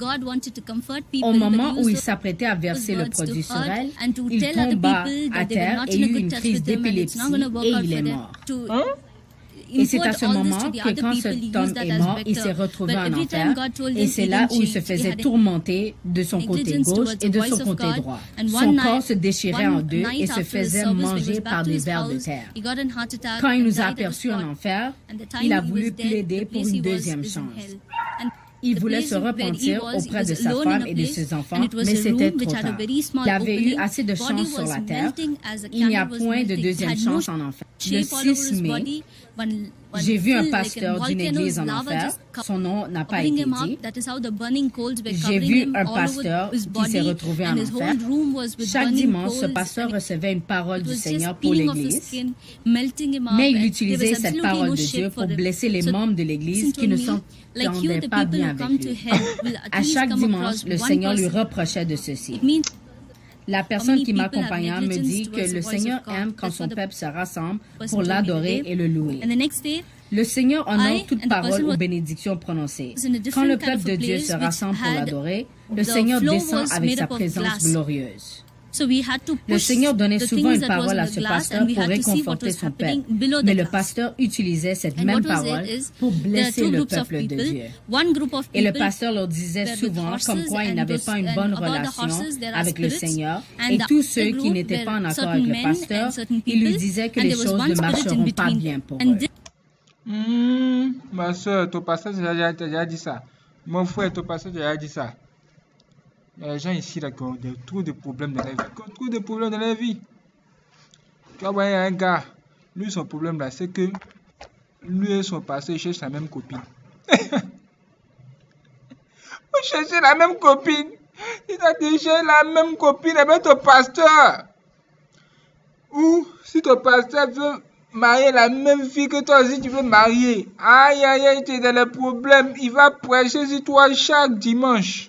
Au moment où il s'apprêtait à verser le produit sur elle, il tomba à terre et eut une crise d'épilepsie et il est mort. Hein? Et c'est à ce moment que quand cet homme est mort, il s'est retrouvé en enfer. Et c'est là où il se faisait tourmenter de son côté gauche et de son côté droit. Son corps se déchirait en deux et se faisait manger par des vers de terre. Quand il nous a aperçus en enfer, il a voulu plaider pour une deuxième chance. Il voulait se repentir auprès de sa femme et de ses enfants, mais c'était trop tard. Il avait eu assez de chance sur la terre. Il n'y a point de deuxième chance en enfer. Le six mai, j'ai vu un pasteur d'une église en enfer. Son nom n'a pas été dit. J'ai vu un pasteur qui s'est retrouvé en enfer. Chaque dimanche, ce pasteur recevait une parole du Seigneur pour l'église, mais il utilisait cette parole de Dieu pour blesser les membres de l'église qui ne s'entendaient pas bien avec lui. À chaque dimanche, le Seigneur lui reprochait de ceci. La personne qui m'accompagna me dit que le Seigneur aime quand son peuple se rassemble pour l'adorer et le louer. Le Seigneur honore toute parole ou bénédiction prononcée. Quand le peuple de Dieu se rassemble pour l'adorer, le Seigneur descend avec sa présence glorieuse. Le Seigneur donnait souvent une parole à ce pasteur pour réconforter son peuple, mais le pasteur utilisait cette même parole pour blesser le peuple de Dieu. Et le pasteur leur disait souvent comme quoi il n'avait pas une bonne relation avec le Seigneur, et tous ceux qui n'étaient pas en accord avec le pasteur, il lui disait que les choses ne marcheront pas bien pour eux. Mmh, ma soeur, ton pasteur t'a déjà dit ça. Mon frère, ton pasteur t'a déjà dit ça. Il y a des gens ici là qui ont des, trop de problèmes dans la vie. Qui ont trop de problèmes dans la vie. Tu vois, il y a un gars, lui, son problème là, c'est que lui et son pasteur, ils cherchent la même copine. Vous cherchez la même copine. Il a déjà la même copine avec ton pasteur. Ou si ton pasteur veut marier la même fille que toi aussi tu veux marier. Aïe, aïe, aïe, tu es dans les problèmes. Il va prêcher sur toi chaque dimanche.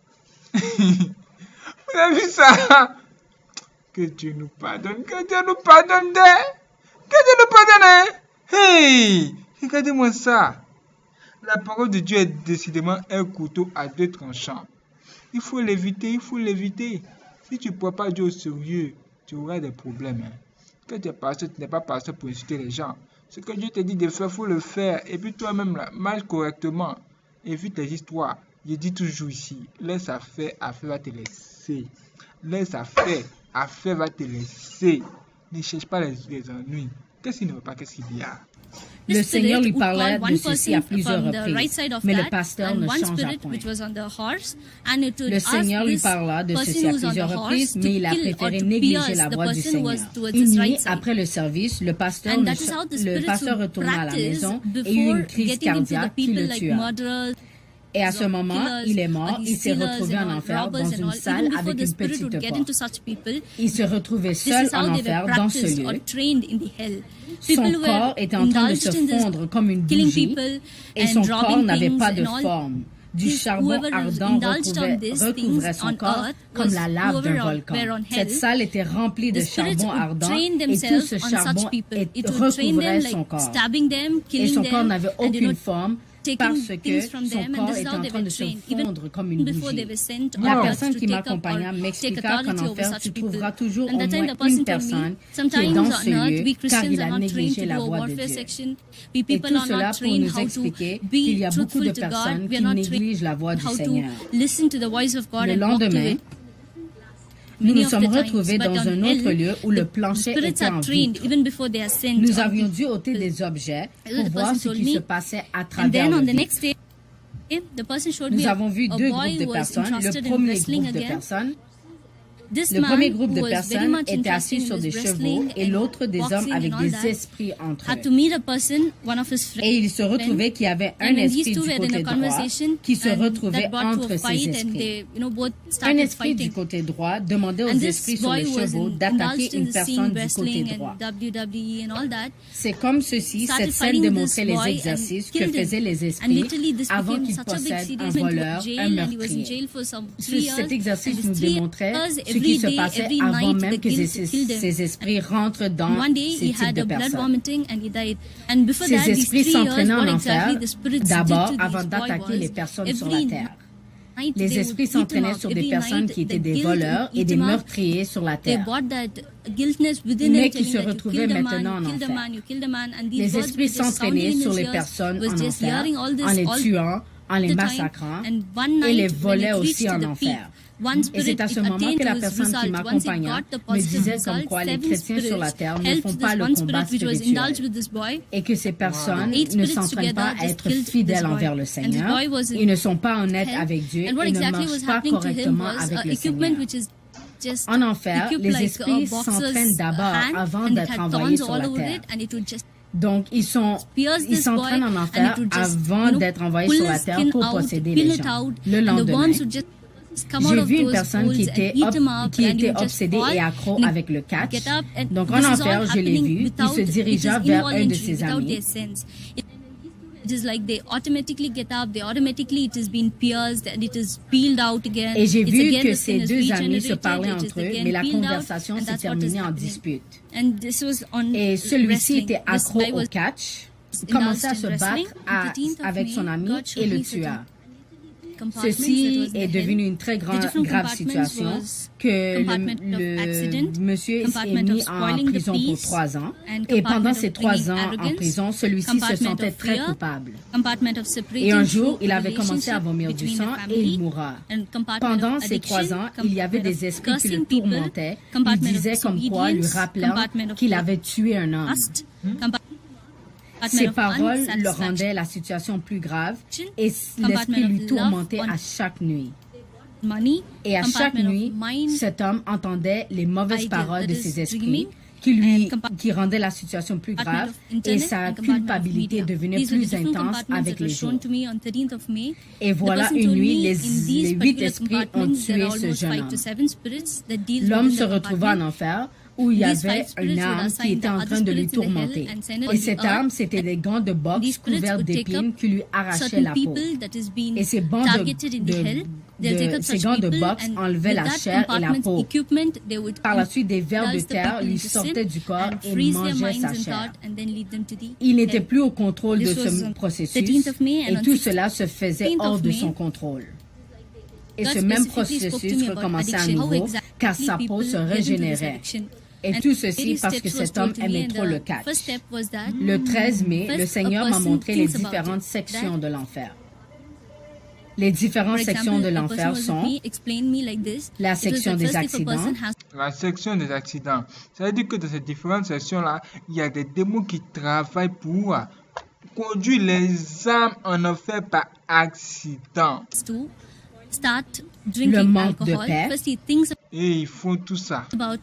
Vous avez vu ça? Que Dieu nous pardonne, que Dieu nous pardonne. Que Dieu nous pardonne. Hey, regardez-moi ça. La parole de Dieu est décidément un couteau à deux tranchants. Il faut l'éviter, il faut l'éviter. Si tu ne prends pas Dieu au sérieux, tu auras des problèmes. Hein. Quand tu es pasteur, tu n'es pas pasteur pour insulter les gens. Ce que Dieu te dit de faire, il faut le faire. Et puis toi-même, là, marche correctement. Évite les histoires. Je dis toujours ici, laisse affaire, affaire va te laisser. Laisse affaire, affaire va te laisser. Ne cherche pas les, les ennuis. Qu'est-ce qu'il ne veut pas, qu'est-ce qu'il y a? Le Seigneur lui parlait de ceci à plusieurs reprises, mais le pasteur ne changea point. Le Seigneur lui parla de ceci à plusieurs reprises, mais il a préféré négliger la voix du Seigneur. Une nuit, après le service, le pasteur, ne, le pasteur retourna à la maison et eut une crise cardiaque qui le tua. Et à ce moment, il est mort, il s'est retrouvé en enfer dans une salle avec une petite porte. Il se retrouvait seul en enfer dans ce lieu. Son corps était en train de se fondre comme une bougie et son corps n'avait pas de forme. Du charbon ardent recouvrait, recouvrait son corps comme la lave d'un volcan. Cette salle était remplie de charbon ardent et tout ce charbon recouvrait son corps. Et son corps n'avait aucune forme parce que son corps était en train de se fondre comme une bougie. La personne qui m'accompagna m'expliqua qu'en enfer, tu trouveras toujours au moins une personne qui est dans ce lieu car il a négligé la voix de Dieu. Et tout cela pour nous expliquer qu'il y a beaucoup de personnes qui négligent la voix du Seigneur. Le lendemain, nous nous sommes retrouvés dans un autre lieu où le plancher était en vitre. Nous avions dû ôter des objets pour voir ce qui se passait à travers le vitre. Nous avons vu deux groupes de personnes. Le premier groupe de personnes, le premier groupe de personnes était assis sur des chevaux et l'autre des hommes avec des esprits entre eux. Et il se retrouvait qu'il y avait un esprit du côté droit qui se retrouvait entre ces esprits. Un esprit du côté droit demandait aux esprits sur les chevaux d'attaquer une personne du côté droit. C'est comme ceci, cette scène démontrait les exercices que faisaient les esprits avant qu'ils possèdent un voleur, un meurtrier. Cet exercice nous démontrait ce qui se passait avant même que ces, ces esprits rentrent dans ces types de personnes. Ces esprits s'entraînaient en enfer d'abord avant d'attaquer les personnes sur la terre. Les esprits s'entraînaient sur des personnes qui étaient des voleurs et des meurtriers sur la terre, mais qui se retrouvaient maintenant en enfer. Les esprits s'entraînaient sur les personnes en enfer, en les tuant, en les massacrant, et les volaient aussi en enfer. Et c'est à ce moment que la personne qui m'accompagna me disait comme quoi les chrétiens sur la terre ne font pas le combat spirituel et que ces personnes ne s'entraînent pas à être fidèles envers le Seigneur, ils ne sont pas honnêtes avec Dieu et ne marchent pas correctement avec le Seigneur. En enfer, les esprits s'entraînent d'abord avant d'être envoyés sur la terre. Donc, ils sont, ils s'entraînent en enfer avant d'être envoyés sur la terre pour posséder les gens. Le lendemain, j'ai vu une personne qui était, qui était obsédée et accro avec le catch. Donc en enfer, je l'ai vu, il se dirigea vers un de ses amis. Et j'ai vu que ces deux amis se parlaient entre eux, mais la conversation s'est terminée en dispute. Et celui-ci était accro au catch, commençait à se battre à, avec son ami et le tua. Ceci est devenu une très grande, grave situation que le, le monsieur est mis en prison pour trois ans. Et pendant ces trois ans en prison, celui-ci se sentait très coupable. Et un jour, il avait commencé à vomir du sang et il mourra. Pendant ces trois ans, il y avait des esprits qui le tourmentaient. Ils disaient comme quoi, lui rappelant qu'il avait tué un homme. Ces paroles le rendaient la situation plus grave et l'esprit lui tourmentait à chaque nuit. Et à chaque nuit, cet homme entendait les mauvaises paroles de ses esprits qui lui, qui rendaient la situation plus grave et sa culpabilité devenait plus intense avec les jours. Et voilà une nuit, les, les huit esprits ont tué ce jeune homme. L'homme se retrouva en enfer, où il y avait une arme qui était en train de lui tourmenter. Et cette arme, c'était des gants de boxe couverts d'épines qui lui arrachaient la peau. Et ces, bancs de, de, de, ces gants de boxe enlevaient la chair et la peau. Par la suite, des vers de terre lui sortaient du corps et mangeaient sa chair. Il n'était plus au contrôle de ce processus et tout cela se faisait hors de son contrôle. Et ce même processus recommençait à nouveau car sa peau se régénérait. Et tout ceci parce que cet homme aimait trop le catch. Le treize mai, le Seigneur m'a montré les différentes sections de l'enfer. Les différentes sections de l'enfer sont la section des accidents. La section des accidents. Ça veut dire que dans ces différentes sections-là, il y a des démons qui travaillent pour conduire les âmes en enfer par accident. Le manque de paix. Et ils font tout ça.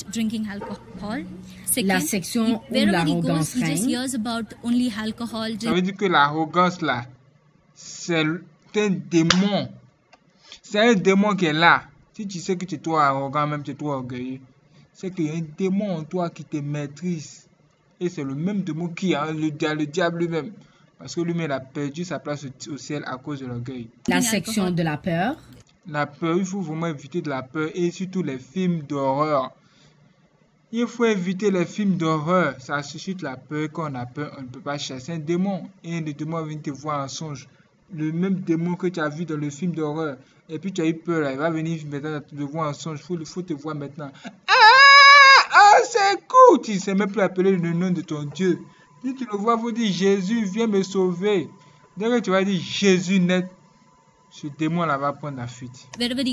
La section où l'arrogance règne. Ça veut dire que l'arrogance là, c'est un démon. C'est un démon qui est là. Si tu sais que tu es trop arrogant, même tu es trop orgueilleux, c'est qu'il y a un démon en toi qui te maîtrise. Et c'est le même démon qui a le, le diable lui-même. Parce que lui-même a perdu sa place au, au ciel à cause de l'orgueil. La section de la peur. La peur, il faut vraiment éviter de la peur et surtout les films d'horreur. Il faut éviter les films d'horreur. Ça suscite la peur. Quand on a peur, on ne peut pas chasser un démon. Et le démon vient te voir en songe. Le même démon que tu as vu dans le film d'horreur. Et puis tu as eu peur. Là. Il va venir maintenant te voir en songe. Il faut, faut te voir maintenant. Ah, ah c'est cool. Tu ne sais même plus appeler le nom de ton Dieu. Si tu le vois, il faut dire Jésus, viens me sauver. Dès que tu vas dire Jésus net, ce démon-là va prendre la fuite.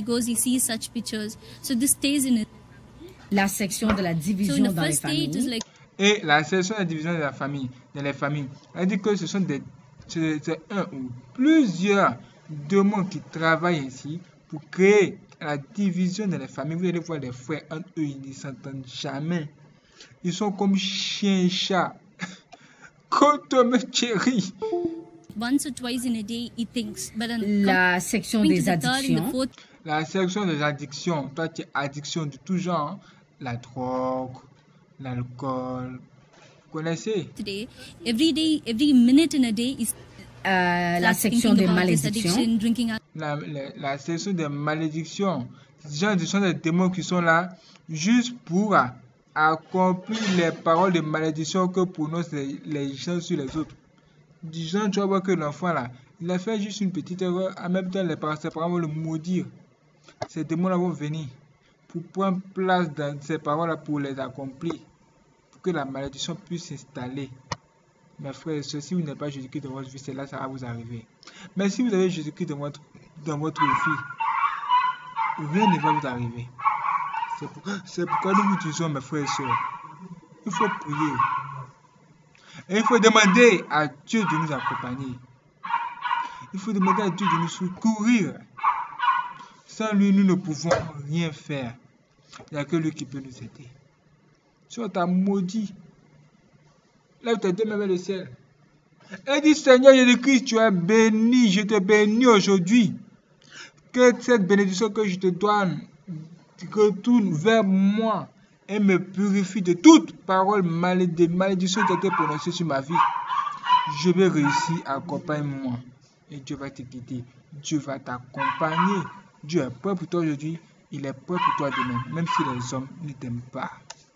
La section de la division dans les familles. Et la section de la division de la famille, dans les familles. Elle dit que ce sont des, c'est, c'est un ou plusieurs démons qui travaillent ainsi pour créer la division dans les familles. Vous allez voir les frères entre eux, ils ne s'entendent jamais. Ils sont comme chien et chat. Comme chéri. Once or twice in a day, he thinks. But la section des addictions. La section des addictions. Toi, tu as addiction de tout genre. La drogue, l'alcool. Vous connaissez? Today, every day, every minute in a day is. Euh, la section des malédictions. La, la, la section des malédictions. Ce sont des démons qui sont là juste pour accomplir les paroles de malédiction que prononcent les, les gens sur les autres. Du genre, tu vas voir que l'enfant là, Il a fait juste une petite erreur. En même temps, les parents, ses parents vont le maudire. Ces démons-là vont venir pour prendre place dans ces paroles-là pour les accomplir. Pour que la malédiction puisse s'installer. Mes frères et sœurs, si vous n'avez pas Jésus-Christ dans votre vie, c'est là ça va vous arriver. Mais si vous avez Jésus-Christ dans votre, dans votre vie, rien ne va vous arriver. C'est pour, c'est pourquoi nous vous disons, mes frères et sœurs, il faut prier. Et il faut demander à Dieu de nous accompagner. Il faut demander à Dieu de nous secourir. Sans lui, nous ne pouvons rien faire. Il n'y a que lui qui peut nous aider. Si on t'a maudit, lève tes deux mains vers le ciel. Et dis, Seigneur Jésus-Christ, tu es béni. Je te bénis aujourd'hui. Que cette bénédiction que je te donne retourne vers moi et me purifie de toute parole de malédiction qui a été prononcée sur ma vie. Je vais réussir, accompagne-moi. Et Dieu va te guider. Dieu va t'accompagner. Dieu est prêt pour toi aujourd'hui. Il est prêt pour toi demain. Même si les hommes ne t'aiment pas.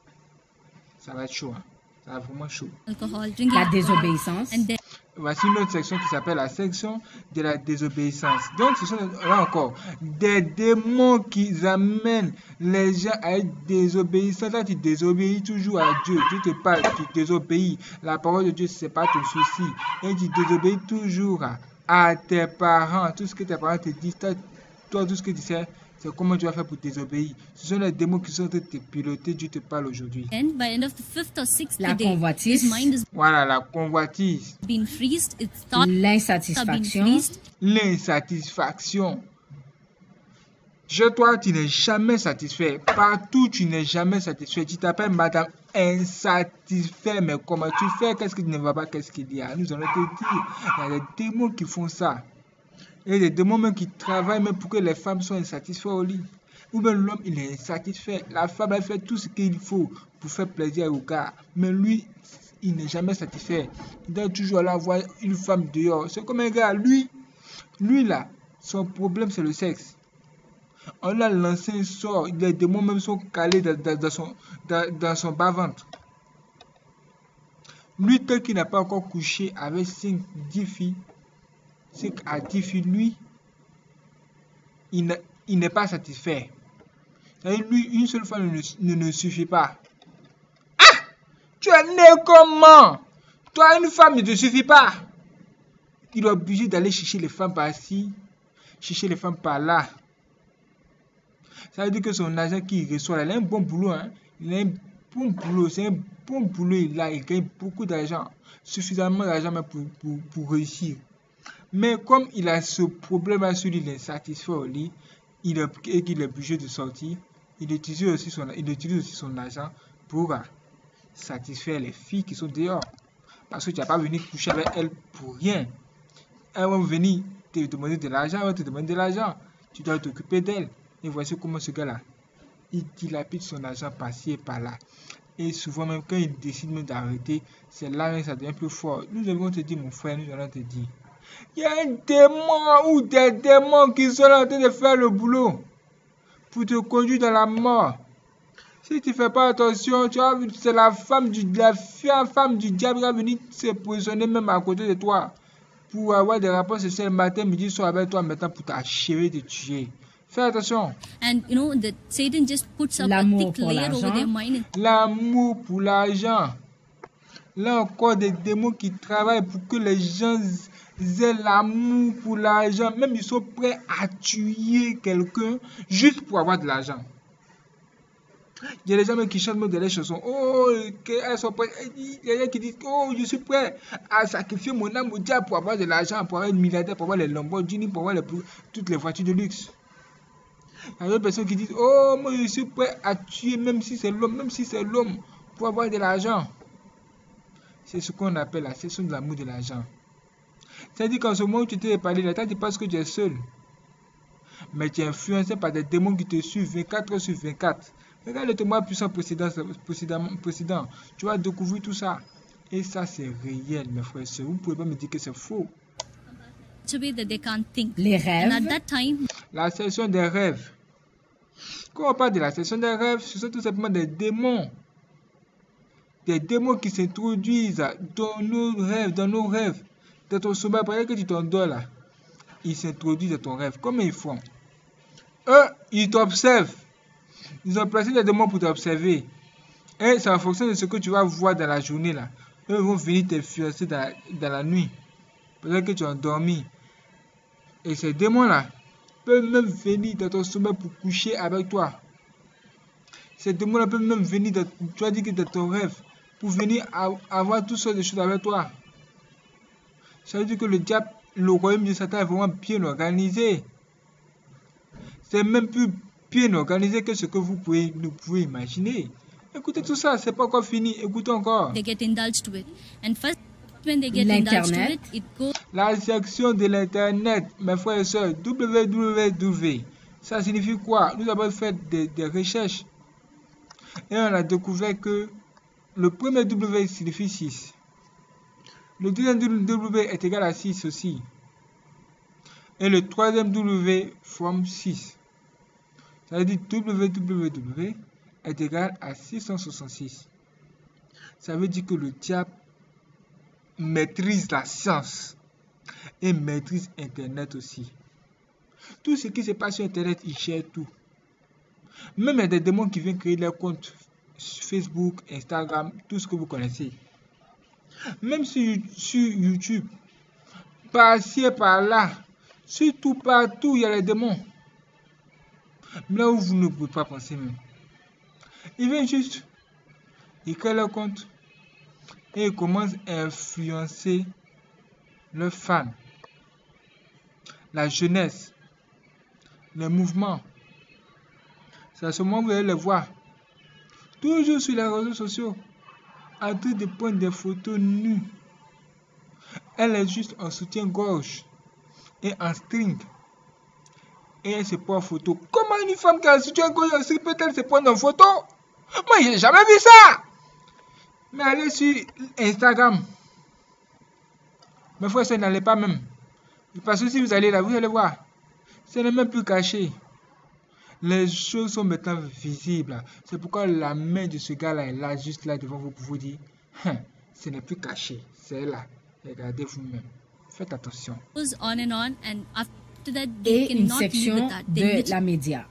Ça va être chaud. Hein? Ça va être vraiment chaud. La désobéissance. Voici une autre section qui s'appelle la section de la désobéissance. Donc, ce sont là encore des démons qui amènent les gens à être désobéissants. Là, tu désobéis toujours à Dieu. Dieu te parle, tu désobéis. La parole de Dieu, ce n'est pas ton souci. Et tu désobéis toujours à, à tes parents. Tout ce que tes parents te disent, toi, toi tout ce que tu sais, c'est comment tu vas faire pour désobéir. Ce sont les démons qui sont en train de te piloter. Dieu te parle aujourd'hui. La convoitise. Voilà, la convoitise. L'insatisfaction. L'insatisfaction. Chez toi, tu n'es jamais satisfait. Partout, tu n'es jamais satisfait. Tu t'appelles Madame Insatisfait. Mais comment tu fais? Qu'est-ce qui ne va pas? Qu'est-ce qu'il y a? Nous allons te dire. Il y a des démons qui font ça. Et des démons même qui travaillent même pour que les femmes soient insatisfaites au lit. Ou bien l'homme, il est insatisfait. La femme, elle fait tout ce qu'il faut pour faire plaisir au gars. Mais lui, il n'est jamais satisfait. Il doit toujours aller voir une femme dehors. C'est comme un gars. Lui, lui là, son problème, c'est le sexe. On a lancé un sort. Les démons même sont calés dans, dans, dans son, dans, dans son bas-ventre. Lui, tel qu'il n'a pas encore couché avec cinq, dix filles, c'est qu'à dix filles, lui, il n'est pas satisfait. C'est-à-dire, lui, une seule femme ne, ne, ne suffit pas. Ah! Tu es né comment? Toi, une femme ne te suffit pas. Il est obligé d'aller chercher les femmes par ici, chercher les femmes par là. Ça veut dire que son agent qui reçoit, il a un bon boulot. Hein? Il a un bon boulot. C'est un bon boulot. Il, a, il gagne beaucoup d'argent. Suffisamment d'argent pour, pour, pour réussir. Mais comme il a ce problème sur lui, il est satisfait au lit, il est, et qu'il est obligé de sortir, il utilise aussi son, il utilise aussi son argent pour uh, satisfaire les filles qui sont dehors. Parce que tu n'as pas venu coucher avec elles pour rien. Elles vont venir te demander de l'argent, elles vont te demander de l'argent. Tu dois t'occuper d'elles. Et voici comment ce gars-là, il dilapide son argent par-ci et par-là. Et souvent même quand il décide même d'arrêter, c'est là que ça devient plus fort. Nous allons te dire, mon frère, nous allons te dire. Il y a un démon ou des démons qui sont en train de faire le boulot pour te conduire dans la mort. Si tu ne fais pas attention, tu vois, c'est la femme du, la femme du diable qui va venir se positionner même à côté de toi pour avoir des rapports sexuels matin, midi, soir avec toi maintenant pour t'achever de tuer. Fais attention. And you know that Satan just puts up a thick layer over their mind. L'amour pour l'argent. Là encore des démons qui travaillent pour que les gens aient l'amour pour l'argent. Même ils sont prêts à tuer quelqu'un juste pour avoir de l'argent. Il y a des gens qui chantent dans les chansons. Oh, elles sont prêtes. Il y a des gens qui disent, oh, je suis prêt à sacrifier mon âme au diable pour avoir de l'argent, pour avoir une milliardaire, pour avoir les Lamborghini, pour avoir les, toutes les voitures de luxe. Il y a des personnes qui disent, oh, moi je suis prêt à tuer même si c'est l'homme, même si c'est l'homme, pour avoir de l'argent. C'est ce qu'on appelle la session de l'amour de l'argent. C'est-à-dire qu'en ce moment où tu t'es parlé, là, tu penses que tu es seul. Mais tu es influencé par des démons qui te suivent vingt-quatre heures sur vingt-quatre. Regarde le témoin puissant précédent, précédent, précédent. Tu vas découvrir tout ça. Et ça, c'est réel, mes frères et sœurs. Vous ne pouvez pas me dire que c'est faux. Les rêves. La session des rêves. Quand on parle de la session des rêves, ce sont tout simplement des démons. Des démons qui s'introduisent dans nos rêves, dans nos rêves. Dans ton sommeil, pendant que tu t'endors là. ils s'introduisent dans ton rêve. Comment ils font? Eux, ils t'observent. Ils ont placé des démons pour t'observer. Et c'est en fonction de ce que tu vas voir dans la journée là. Eux vont venir t'influencer dans, dans la nuit. Peut-être que tu as dormi. Et ces démons-là peuvent même venir dans ton sommeil pour coucher avec toi. Ces démons-là peuvent même venir, dans, tu as dit que dans ton rêve, pour venir à, avoir toutes sortes de choses avec toi. Ça veut dire que le diable, le royaume de Satan est vraiment bien organisé. C'est même plus bien organisé que ce que vous pouvez, nous pouvez imaginer. Écoutez tout ça, c'est pas encore fini. Écoutez encore. They get indulged to it. And first, when they get indulged to it, it goes... La section de l'internet, mes frères et sœurs, W W W. Ça signifie quoi? Nous avons fait des, des recherches et on a découvert que le premier W signifie six. Le deuxième W est égal à six aussi. Et le troisième W forme six. Ça veut dire W W W est égal à six cent soixante-six. Ça veut dire que le diable maîtrise la science et maîtrise Internet aussi. Tout ce qui se passe sur Internet, il gère tout. Même il y a des démons qui viennent créer leur compte Facebook, Instagram, tout ce que vous connaissez. Même sur, sur YouTube, par-ci et par-là, surtout partout, il y a les démons. Là où vous ne pouvez pas penser même. Ils viennent juste, ils créent leur compte et ils commencent à influencer leurs fans, la jeunesse, les mouvements. C'est à ce moment que vous allez les voir. Toujours sur les réseaux sociaux, en train de prendre des photos nues. Elle est juste en soutien-gorge et en string. Et elle se prend en photo. Comment une femme qui a un soutien-gorge et en string peut-elle se prendre en photo? Moi, j'ai jamais vu ça. Mais allez sur Instagram. Mes frères, ça n'allait pas même. Parce que si vous allez là, vous allez voir. Ce n'est même plus caché. Les choses sont maintenant visibles. C'est pourquoi la main de ce gars-là est là, juste là devant vous, pour vous dire, hein, ce n'est plus caché. C'est là. Regardez vous-même. Faites attention. On and on, and after that, they Et une section de la média.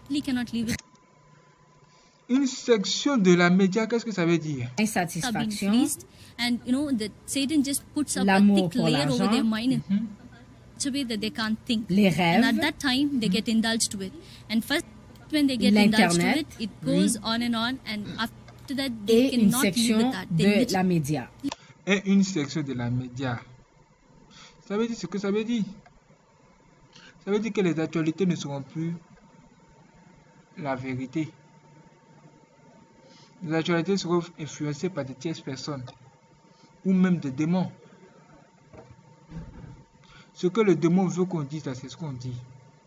Une section de la média, qu'est-ce que ça veut dire? Insatisfaction. And you know that Satan just puts up a thick layer over their mind. Mm-hmm. So that they can't think. Les rêves. And at that time, they get indulged to it. And first, when they get indulged to it, it goes oui. on and on. And after that, they Et cannot live with that. They de la média. Et une section de la média. Ça veut dire ce que ça veut dire. Ça veut dire que les actualités ne seront plus la vérité. Les actualités seront influencées par des tierces personnes ou même des démons. Ce que le démon veut qu'on dise, c'est ce qu'on dit.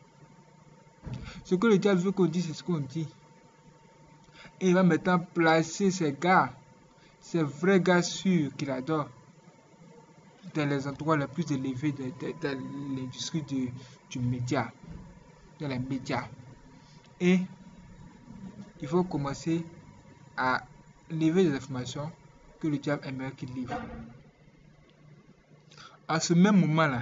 Ce que le diable veut qu'on dise, c'est ce qu'on dit. Et il va maintenant placer ces gars, ces vrais gars sûrs qu'il adore, dans les endroits les plus élevés de, de, de l'industrie du, du média, dans les médias. Et il faut commencer à livrer des informations que le diable aimerait qu'il livre. À ce même moment-là,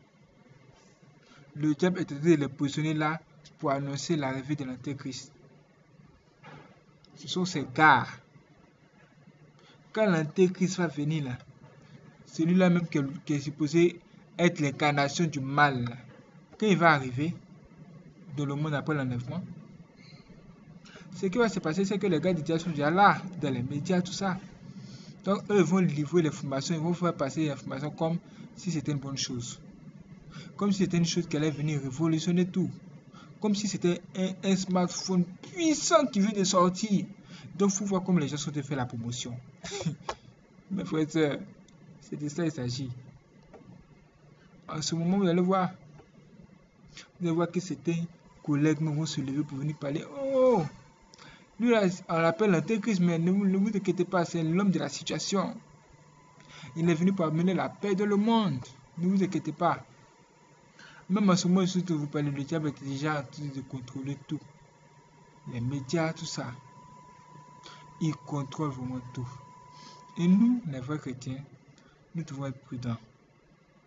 le diable est en train de les positionner là pour annoncer l'arrivée de l'Antéchrist. Ce sont ces gars. Quand l'Antéchrist va venir là, celui-là même qui est, qui est supposé être l'incarnation du mal, là, quand il va arriver dans le monde après l'enlèvement, ce qui va se passer, c'est que les gars du diable sont déjà là, dans les médias, tout ça. Donc, eux vont livrer l'information, ils vont faire passer l'information comme si c'était une bonne chose. Comme si c'était une chose qui allait venir révolutionner tout. Comme si c'était un, un smartphone puissant qui vient de sortir. Donc, il faut voir comment les gens sont de faire la promotion. Mes frères et sœurs, c'est de ça qu'il s'agit. En ce moment, vous allez voir. Vous allez voir que certains collègues vont se lever pour venir parler. Oh! Lui, là, on l'appelle l'Antéchrist, mais ne vous, ne vous inquiétez pas, c'est l'homme de la situation. Il est venu pour amener la paix dans le monde. Ne vous inquiétez pas. Même en ce moment, je vous parle, le diable est déjà en train de contrôler tout. Les médias, tout ça. Il contrôle vraiment tout. Et nous, les vrais chrétiens, nous devons être prudents.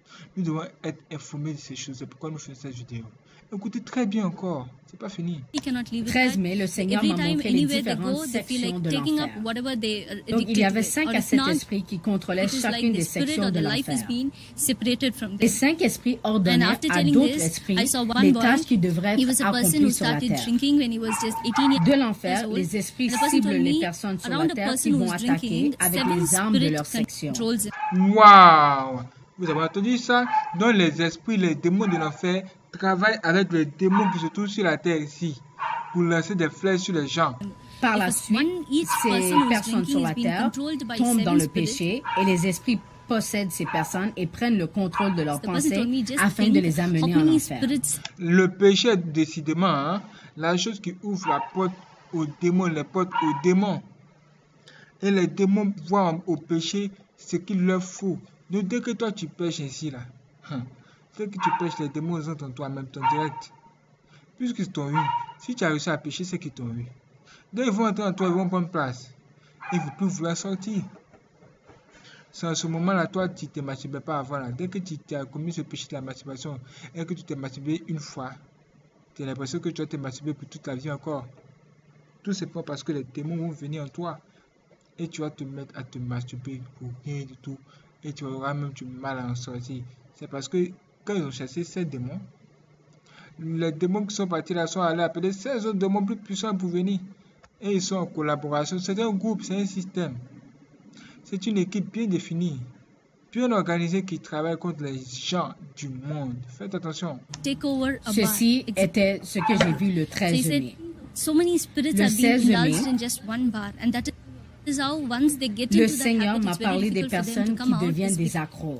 Nous devons être informés de ces choses. C'est pourquoi nous faisons cette vidéo. Écoutez très bien encore. C'est pas fini. treize mai, le Seigneur m'a montré les différentes sections de l'enfer. Donc, il y avait cinq à sept esprits qui contrôlaient chacune des sections de l'enfer. Les cinq esprits ordonnaient à d'autres esprits les tâches qui devraient être accomplies sur la terre. De l'enfer, les esprits ciblent les personnes sur la terre qui vont attaquer avec les armes de leur section. Waouh! Vous avez entendu ça? Donc les esprits, les démons de l'enfer travaillent avec les démons qui se trouvent sur la terre ici pour lancer des flèches sur les gens. Par la suite, ces personnes sur la terre tombent dans le péché et les esprits possèdent ces personnes et prennent le contrôle de leurs pensées afin de les amener en enfer. Le péché est décidément hein, la chose qui ouvre la porte aux démons, les portes aux démons. Et les démons voient au péché ce qu'il leur faut. Donc dès que toi tu pêches ainsi là, hein, dès que tu pêches, les démons entrent en toi en même temps direct. Puisqu'ils t'ont eu, si tu as réussi à pêcher, c'est qu'ils t'ont eu. Dès qu'ils vont entrer en toi, ils vont prendre place. Ils ne vont plus vouloir sortir. C'est en ce moment-là, toi, tu ne te masturbais pas avant. Là. Dès que tu as commis ce péché de la masturbation et que tu t'es masturbé une fois, tu as l'impression que tu vas te masturber pour toute la vie encore. Tout simplement parce que les démons vont venir en toi. Et tu vas te mettre à te masturber pour rien du tout. Et tu auras même du mal à en sortir. C'est parce que quand ils ont chassé ces démons, les démons qui sont partis là sont allés appeler seize autres démons plus puissants pour venir. Et ils sont en collaboration. C'est un groupe, c'est un système. C'est une équipe bien définie, bien organisée qui travaille contre les gens du monde. Faites attention. Ceci était ce que j'ai vu le treize mai. Le seize mai, le Seigneur m'a parlé des personnes qui deviennent des accros.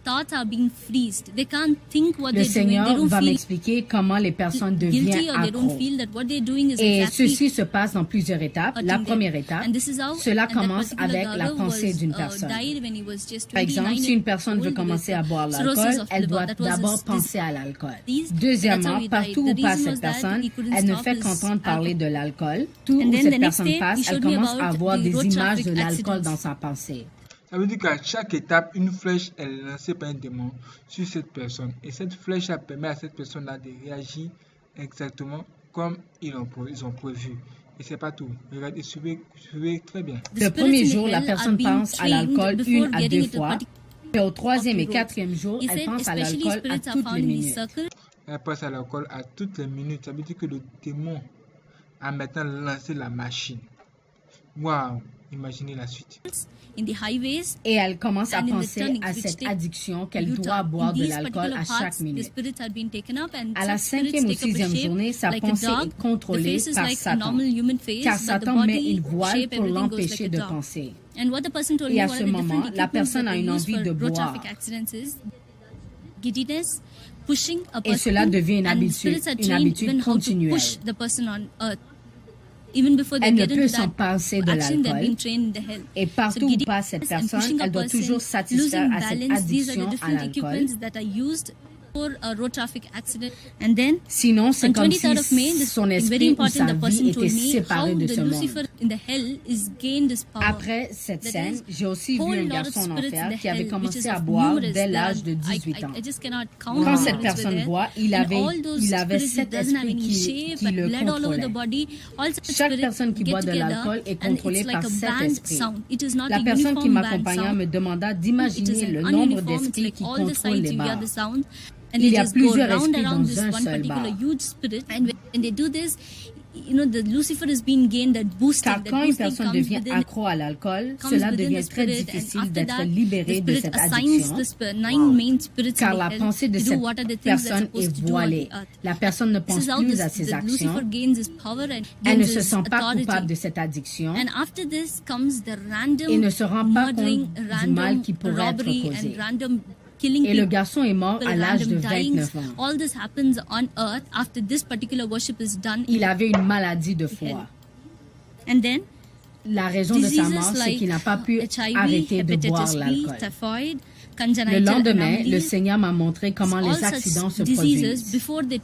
Le Seigneur va m'expliquer comment les personnes deviennent accros. Et ceci se passe dans plusieurs étapes. La première étape, cela commence avec la pensée d'une personne. Par exemple, si une personne veut commencer à boire l'alcool, elle doit d'abord penser à l'alcool. Deuxièmement, partout où passe cette personne, elle ne fait qu'entendre parler de l'alcool. Tout où cette personne passe, elle commence à avoir des images de l'alcool dans sa pensée. Ça veut dire qu'à chaque étape, une flèche est lancée par un démon sur cette personne. Et cette flèche permet à cette personne-là de réagir exactement comme ils ont, ils ont prévu. Et c'est pas tout. Regardez, suivez, suivez très bien. Le premier jour, la personne pense à l'alcool une à deux fois. Et au troisième et quatrième jour, elle pense à l'alcool à toutes les minutes. Elle pense à l'alcool à toutes les minutes. Ça veut dire que le démon a maintenant lancé la machine. Waouh! Imaginez la suite. Et elle commence à penser à cette addiction qu'elle doit boire de l'alcool à chaque minute. À la cinquième ou sixième journée, sa pensée est contrôlée par Satan, car Satan met une voile pour l'empêcher de penser. Et à ce moment, la personne a une envie de boire. Et cela devient une habitude, une habitude continuelle. Elle ne peut s'en passer de l'alcool. Et partout où passe cette personne, elle doit toujours satisfaire à cette addiction à l'alcool. Sinon, c'est comme si son esprit ou sa vie était séparé de ce monde. Après cette scène, j'ai aussi vu un garçon en enfer qui avait commencé à boire dès l'âge de dix-huit ans. Quand cette personne boit, il avait, il avait cet esprit qui, qui le contrôlait. Chaque personne qui boit de l'alcool est contrôlée par cet esprit. La personne qui m'accompagnait me demanda d'imaginer le nombre d'esprits qui contrôlent les bars. Il y a plusieurs esprits dans un seul bar. Car quand une personne devient accro à l'alcool, cela devient très difficile d'être libéré de cette addiction. Car la pensée de cette personne est voilée. La personne ne pense plus à ses actions. Elle ne se sent pas coupable de cette addiction et ne se rend pas compte du mal qui pourrait être causé. Et le garçon est mort à l'âge de vingt-neuf ans. Il avait une maladie de foie. La raison de sa mort, c'est qu'il n'a pas pu arrêter de boire l'alcool. Le lendemain, le Seigneur m'a montré comment les accidents se produisent.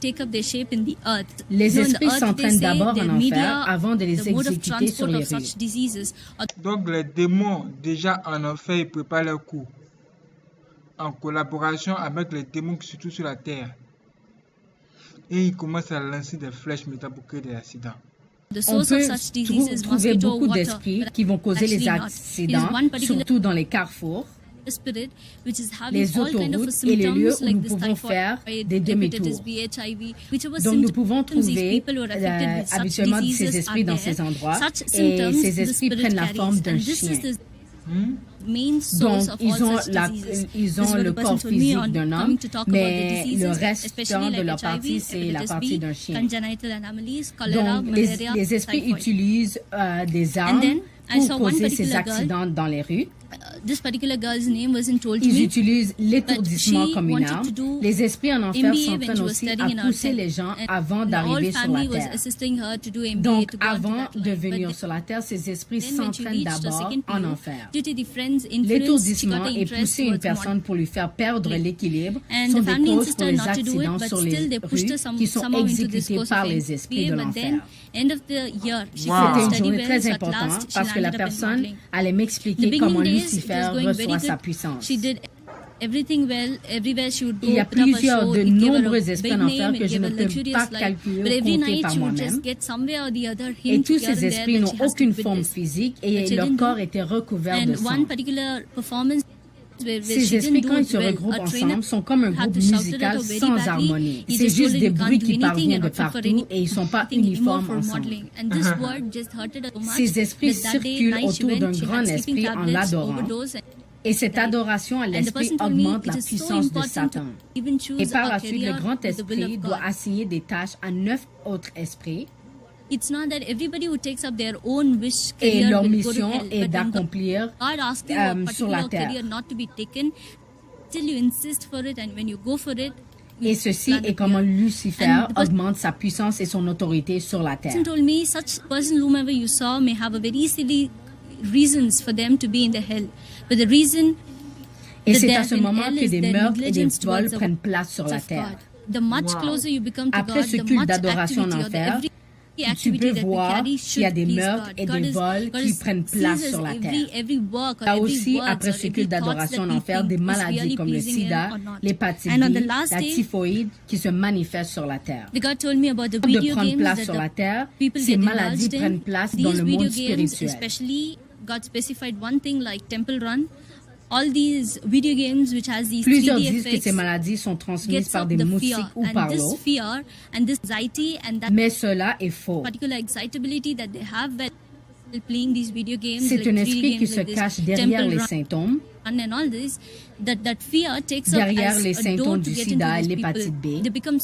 Les esprits s'entraînent d'abord en enfer avant de les exécuter sur les rues. Donc les démons, déjà en enfer, ils préparent leur coup. en collaboration avec les démons qui se trouvent sur la terre. Et il commence à lancer des flèches métal pour créer des accidents. On peut trou trouver beaucoup d'esprits qui vont causer les accidents, surtout dans les carrefours, les autoroutes et les lieux où nous pouvons faire des demi-tours. Donc nous pouvons trouver euh, habituellement ces esprits dans ces endroits et ces esprits prennent la forme d'un chien. Hmm? Donc, ils ont, la, ils ont le corps physique d'un homme, mais le restant de leur partie, c'est la partie d'un chien. Donc, les, les esprits utilisent euh, des armes pour causer ces accidents dans les rues. Ils utilisent l'étourdissement comme une arme. Les esprits en enfer s'entraînent aussi à pousser les gens avant d'arriver sur la terre. Donc, avant de venir sur la terre, ces esprits s'entraînent d'abord en enfer. L'étourdissement et pousser une personne pour lui faire perdre l'équilibre sont des causes pour les accidents sur les rues qui sont exécutés par les esprits de l'enfer. C'était une journée très importante parce que la personne allait m'expliquer comment Lucifer reçoit sa puissance. Il y a plusieurs de nombreux esprits en enfer que je ne peux pas calculer ou compter par moi-même. Et tous ces esprits n'ont aucune forme physique et leur corps était recouvert de sang. Ces esprits, quand ils se regroupent ensemble, sont comme un groupe musical sans harmonie. C'est juste des bruits qui parviennent de partout et ils ne sont pas uniformes ensemble. Ces esprits circulent autour d'un grand esprit en l'adorant. Et cette adoration à l'esprit augmente la puissance de Satan. Et par la suite, le grand esprit doit assigner des tâches à neuf autres esprits. Et leur mission est d'accomplir euh, sur la terre. Et ceci est comment Lucifer augmente sa puissance et son autorité sur la terre. Et c'est à ce moment que des meurtres et des vols prennent place sur la terre. Wow. Après ce culte d'adoration en enfer, tu peux voir qu'il y a des meurtres et des vols qui prennent place sur la terre. Il y a aussi, après ce culte d'adoration en enfer, des maladies comme le sida, l'hépatite B, la typhoïde qui se manifestent sur la terre. De prendre place sur la terre, ces maladies prennent place dans le monde spirituel. Plusieurs disent que ces maladies sont transmises par des moustiques ou par l'eau, mais cela est faux. C'est un esprit qui se cache derrière les symptômes, derrière les symptômes du sida et l'hépatite B.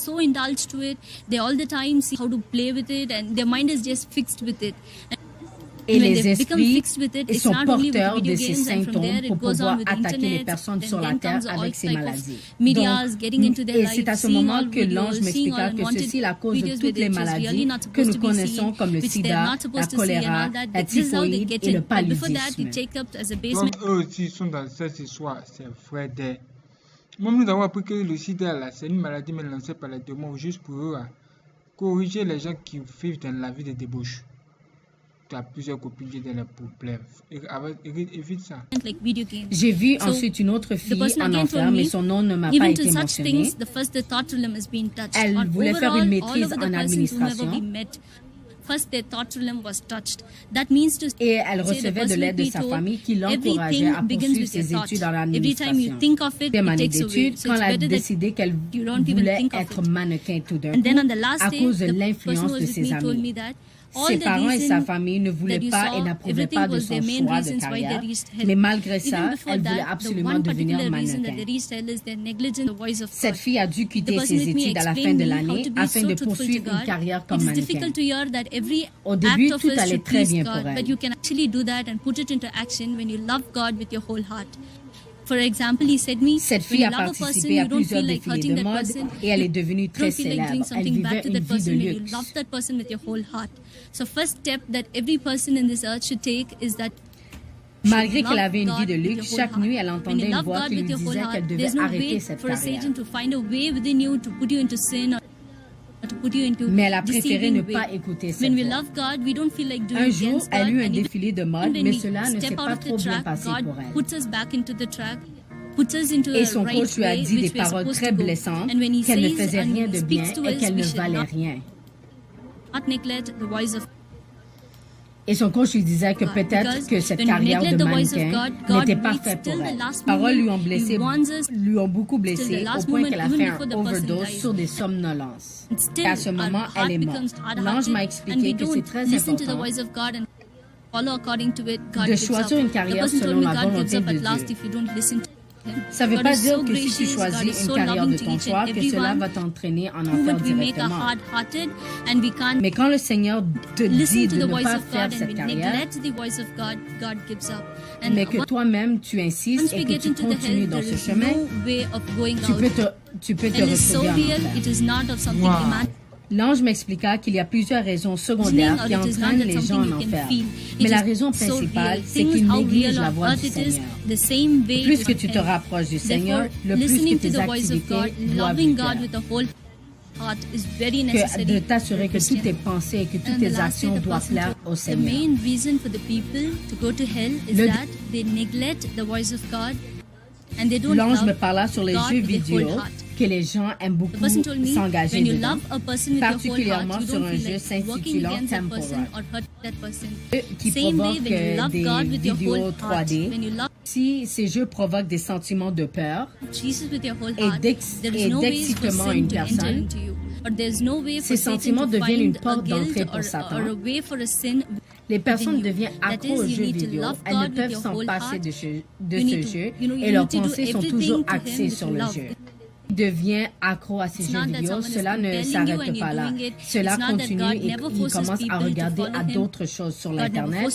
Et les esprits sont porteurs de ces symptômes pour pouvoir attaquer les personnes sur la terre avec ces maladies. Donc, et c'est à ce moment que l'ange m'expliqua que ceci est la cause de toutes les maladies que nous connaissons comme le sida, la choléra, la typhoïde et le paludisme. Donc eux aussi sont dans cette histoire, c'est vrai. Même nous avons appris que le sida, c'est une maladie lancée par les démons juste pour eux, corriger les gens qui vivent dans la vie de débauche. Tu as plusieurs copines qui ont des problèmes. Évite ça. J'ai vu ensuite une autre fille en enfer, mais son nom ne m'a pas été mentionné. Elle voulait faire une maîtrise en administration. Et elle recevait de l'aide de sa famille qui l'encourageait à poursuivre ses études dans l'administration. Des années d'études, quand elle a décidé qu'elle voulait être mannequin tout d'un coup, à cause de l'influence de ses amis. Ses parents et sa famille ne voulaient pas et n'approuvaient pas de son choix de carrière, mais malgré ça, elle voulait absolument devenir mannequin. Cette fille a dû quitter ses études à la fin de l'année afin de poursuivre une carrière comme mannequin. Au début, tout allait très bien pour elle. Cette fille a participé à plusieurs défilés de mode et elle est devenue très célèbre. Elle vivait une vie de luxe. Malgré qu'elle avait une vie de luxe, chaque nuit, elle entendait une voix qui lui disait qu'elle devait arrêter cette carrière. Mais elle a préféré ne pas écouter cette voix. Un jour, elle eut un défilé de mode, mais cela ne s'est pas trop bien passé pour elle. Et son coach lui a dit des paroles très blessantes, qu'elle ne faisait rien de bien et qu'elle ne valait rien. Et son coach lui disait que peut-être que cette carrière de mannequin n'était pas faite pour elle. Les paroles lui ont blessé, lui ont beaucoup blessé au point qu'elle a fait un overdose sur des somnolences. Et à ce moment, elle est morte. L'ange m'a expliqué que c'est très important de choisir une carrière selon la volonté de Dieu. Ça ne veut pas dire que si tu choisis une carrière de ton choix, que cela va t'entraîner en enfer directement. Mais quand le Seigneur te dit de ne pas faire cette carrière, mais que toi-même tu insistes et que tu continues dans ce chemin, tu peux te, tu peux te retrouver en enfer. Wow. L'ange m'expliqua qu'il y a plusieurs raisons secondaires qui entraînent les gens en enfer. Mais la raison principale, c'est qu'ils négligent la voix du Seigneur. Plus que tu te rapproches du Seigneur, le plus que tes activités doivent lui plaire. Que de t'assurer que toutes tes pensées et que toutes tes actions doivent plaire au Seigneur. L'ange me parla sur les jeux vidéo que les gens aiment beaucoup s'engager dedans, particulièrement sur un jeu s'intitulant Temple Run, qui provoque des vidéos trois D. Si ces jeux provoquent des sentiments de peur et d'excitement à une personne, ces sentiments deviennent une porte d'entrée pour Satan. Les personnes deviennent accros aux jeux vidéo, elles ne peuvent s'en passer de ce, de ce jeu et leurs pensées sont toujours axées sur le jeu. Ils deviennent accros à ces jeux vidéo, cela ne s'arrête pas là. Cela continue et ils commencent à regarder à d'autres choses sur l'Internet.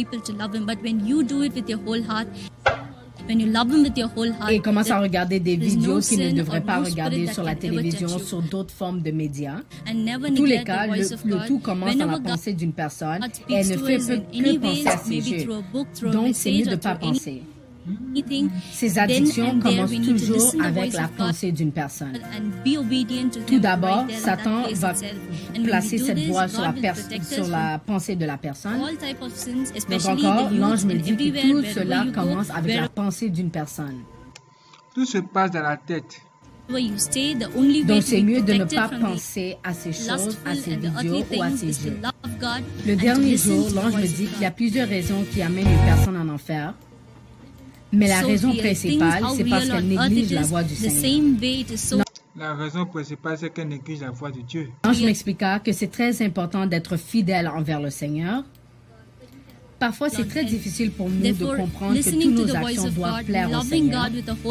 Et commencent à regarder des vidéos qu'ils ne devraient pas regarder sur la télévision, sur d'autres formes de médias. En tous les cas, le, le tout commence dans la pensée d'une personne et elle ne fait que penser à ces jeux. Donc, c'est mieux de ne pas penser. Ces addictions commencent toujours avec la pensée d'une personne. Tout d'abord, Satan va placer cette voix sur la, sur la pensée de la personne. Donc encore, l'ange me dit que tout cela commence avec la pensée d'une personne. Tout se passe dans la tête. Donc c'est mieux de ne pas penser à ces choses, à ces vidéos ou à ces jeux. Le dernier jour, l'ange me dit qu'il y a plusieurs raisons qui amènent une personne en enfer. Mais la raison principale, c'est parce qu'elle néglige la voix du Seigneur. La raison principale, c'est qu'elle néglige la voix de Dieu. L'ange m'expliqua que c'est très important d'être fidèle envers le Seigneur. Parfois, c'est très difficile pour nous de comprendre que toutes nos actions doivent plaire au Seigneur.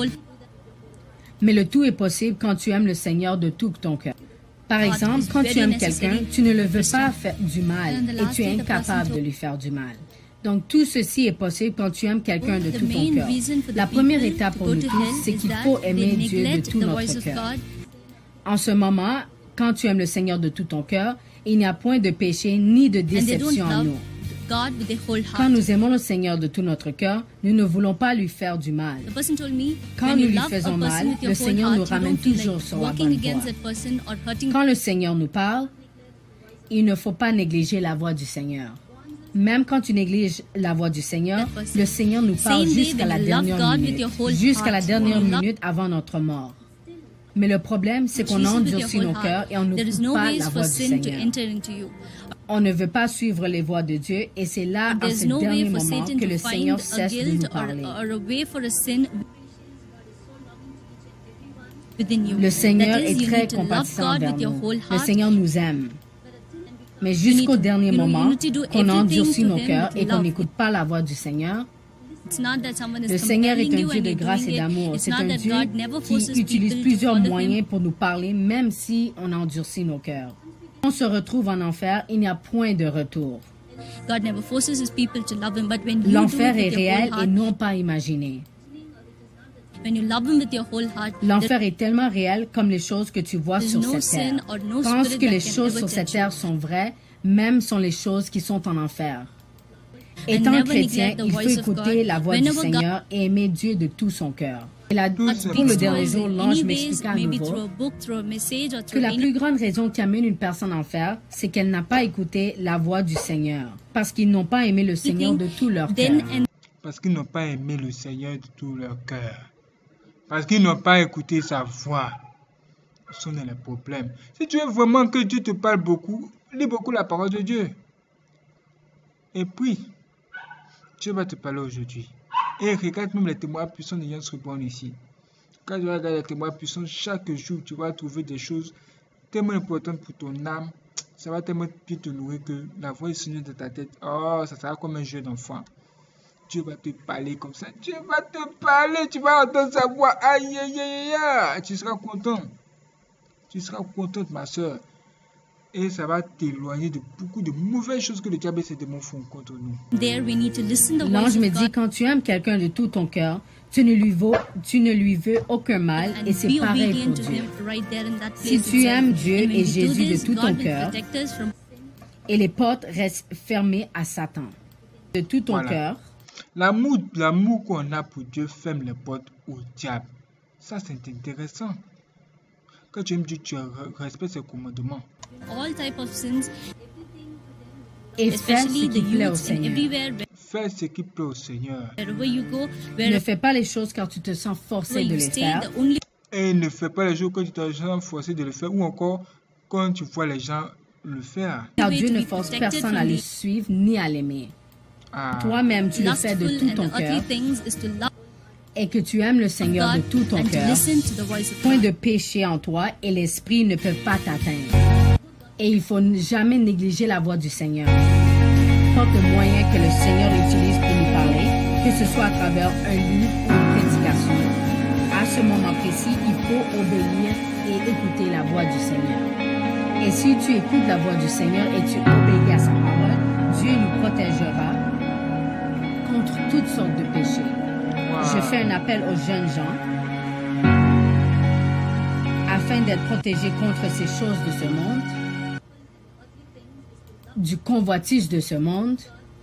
Mais le tout est possible quand tu aimes le Seigneur de tout ton cœur. Par exemple, quand tu aimes quelqu'un, tu ne le veux pas faire du mal et tu es incapable de lui faire du mal. Donc, tout ceci est possible quand tu aimes quelqu'un de tout ton cœur. La première étape pour nous tous, c'est qu'il faut aimer Dieu de tout notre cœur. En ce moment, quand tu aimes le Seigneur de tout ton cœur, il n'y a point de péché ni de déception en nous. Quand nous aimons le Seigneur de tout notre cœur, nous ne voulons pas lui faire du mal. Quand nous lui faisons mal, le Seigneur nous ramène toujours sur la bonne voie. Quand le Seigneur nous parle, il ne faut pas négliger la voix du Seigneur. Même quand tu négliges la voix du Seigneur, le Seigneur nous parle jusqu'à la dernière minute, jusqu'à la dernière minute avant notre mort. Mais le problème, c'est qu'on endurcit nos cœurs et on n'écoute pas la voix du Seigneur. On ne veut pas suivre les voix de Dieu et c'est là, à ce dernier moment, que le Seigneur cesse de nous parler. Le Seigneur est très compatissant envers nous. Le Seigneur nous aime. Mais jusqu'au dernier moment, qu'on endurcit nos cœurs et qu'on n'écoute pas la voix du Seigneur, le Seigneur est un Dieu de grâce et d'amour. C'est un Dieu qui utilise plusieurs moyens pour nous parler, même si on endurcit nos cœurs. Quand on se retrouve en enfer, il n'y a point de retour. L'enfer est réel et non pas imaginé. L'enfer est tellement réel comme les choses que tu vois sur cette terre. Pense que les choses sur cette terre sont vraies, même sont les choses qui sont en enfer. Étant chrétien, il faut écouter la voix du Seigneur et aimer Dieu de tout son cœur. Et là, pour le dernier jour, l'ange m'expliqua à nouveau que la plus grande raison qui amène une personne en enfer, c'est qu'elle n'a pas écouté la voix du Seigneur, parce qu'ils n'ont pas aimé le Seigneur de tout leur cœur. Parce qu'ils n'ont pas aimé le Seigneur de tout leur cœur. Parce qu'ils n'ont pas écouté sa voix. Ce sont les problèmes. Si tu veux vraiment que Dieu te parle beaucoup, lis beaucoup la parole de Dieu. Et puis, Dieu va te parler aujourd'hui. Et regarde même les témoins puissants de Jens Reborn ici. Quand tu regardes les témoins puissants, chaque jour, tu vas trouver des choses tellement importantes pour ton âme. Ça va tellement bien te nourrir que la voix du Seigneur dans ta tête, oh, ça sera comme un jeu d'enfant. Dieu va te parler comme ça. Dieu va te parler. Tu vas entendre sa voix. Aïe, aïe, aïe, aïe. Tu seras content. Tu seras contente, ma soeur. Et ça va t'éloigner de beaucoup de mauvaises choses que le diable et ses démons font contre nous. L'ange me dit, quand tu aimes quelqu'un de tout ton cœur, tu ne lui veux, tu ne lui veux aucun mal, et c'est pareil pour Dieu. Si tu aimes Dieu et Jésus de tout ton cœur, et les portes restent fermées à Satan, de tout ton Voilà. cœur, L'amour, l'amour qu'on a pour Dieu ferme les portes au diable. Ça, c'est intéressant. Quand tu aimes Dieu, tu respectes ses commandements. All type of sins, et fais ce especially qui the plaît au youths and Seigneur. everywhere, Fais ce qui plaît au Seigneur. wherever you go, Ne wherever fais pas les choses car tu te sens forcé de you les stay, faire. the only Et ne fais pas les jours quand tu te sens forcé de le faire ou encore quand tu vois les gens le faire. Car way Dieu to ne be force protected personne à from le the suivre ni à l'aimer. Ah. Toi-même, tu le fais de lustful tout ton and the earthly cœur things is to love et que tu aimes le Seigneur de God tout ton and to cœur. listen to the voice of Point God. de péché en toi et l'esprit ne peuvent pas t'atteindre. Et il faut jamais négliger la voix du Seigneur. Porte le moyen que le Seigneur utilise pour nous parler, que ce soit à travers un livre ou une prédication. À ce moment précis, il faut obéir et écouter la voix du Seigneur. Et si tu écoutes la voix du Seigneur et tu obéis à sa parole, Dieu nous protégera contre toutes sortes de péchés. Je fais un appel aux jeunes gens afin d'être protégés contre ces choses de ce monde, du convoitise de ce monde.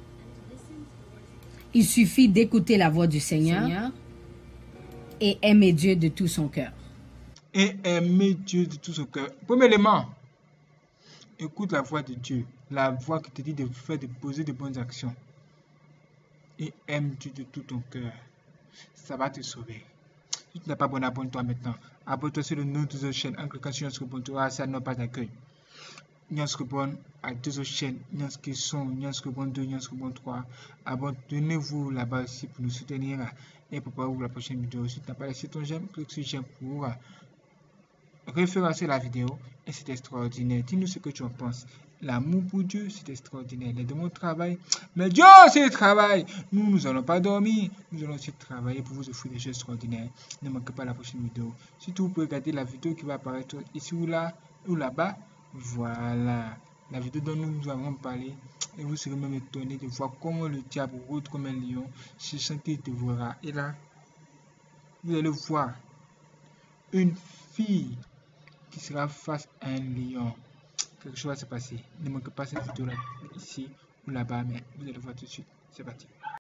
Il suffit d'écouter la voix du Seigneur et aimer Dieu de tout son cœur. Et aimer Dieu de tout son cœur. Premier élément, écoute la voix de Dieu. La voix qui te dit de faire, de poser de bonnes actions. Et aime Dieu de tout ton cœur. Ça va te sauver. Si tu n'es pas abonné, abonne-toi maintenant. Abonne-toi sur le nom de nos chaînes. Anglican sur Jens Reborn, tu auras ça, non pas d'accueil. Jens Reborn a deux autres chaînes. Jens qui sont Jens Reborn deux, Jens Reborn trois. Abonnez-vous là-bas aussi pour nous soutenir. Et pour préparer la prochaine vidéo. Si tu n'as pas laissé ton j'aime, clique sur j'aime pour référencer la vidéo. Et c'est extraordinaire. Dis-nous ce que tu en penses. L'amour pour Dieu, c'est extraordinaire. Les démons travaillent. Mais Dieu, c'est le travail. Nous, nous n'allons pas dormir. Nous allons aussi travailler pour vous offrir des choses extraordinaires. Ne manquez pas la prochaine vidéo. Surtout, vous pouvez regarder la vidéo qui va apparaître ici ou là, ou là-bas. Voilà. La vidéo dont nous avons parlé. Et vous serez même étonné de voir comment le diable rôde comme un lion. Je sens qu'il dévorera. Et là, vous allez voir une fille qui sera face à un lion. Quelque chose va se passer. Ne manquez pas cette vidéo là, ici ou là-bas, mais vous allez voir tout de suite. C'est parti.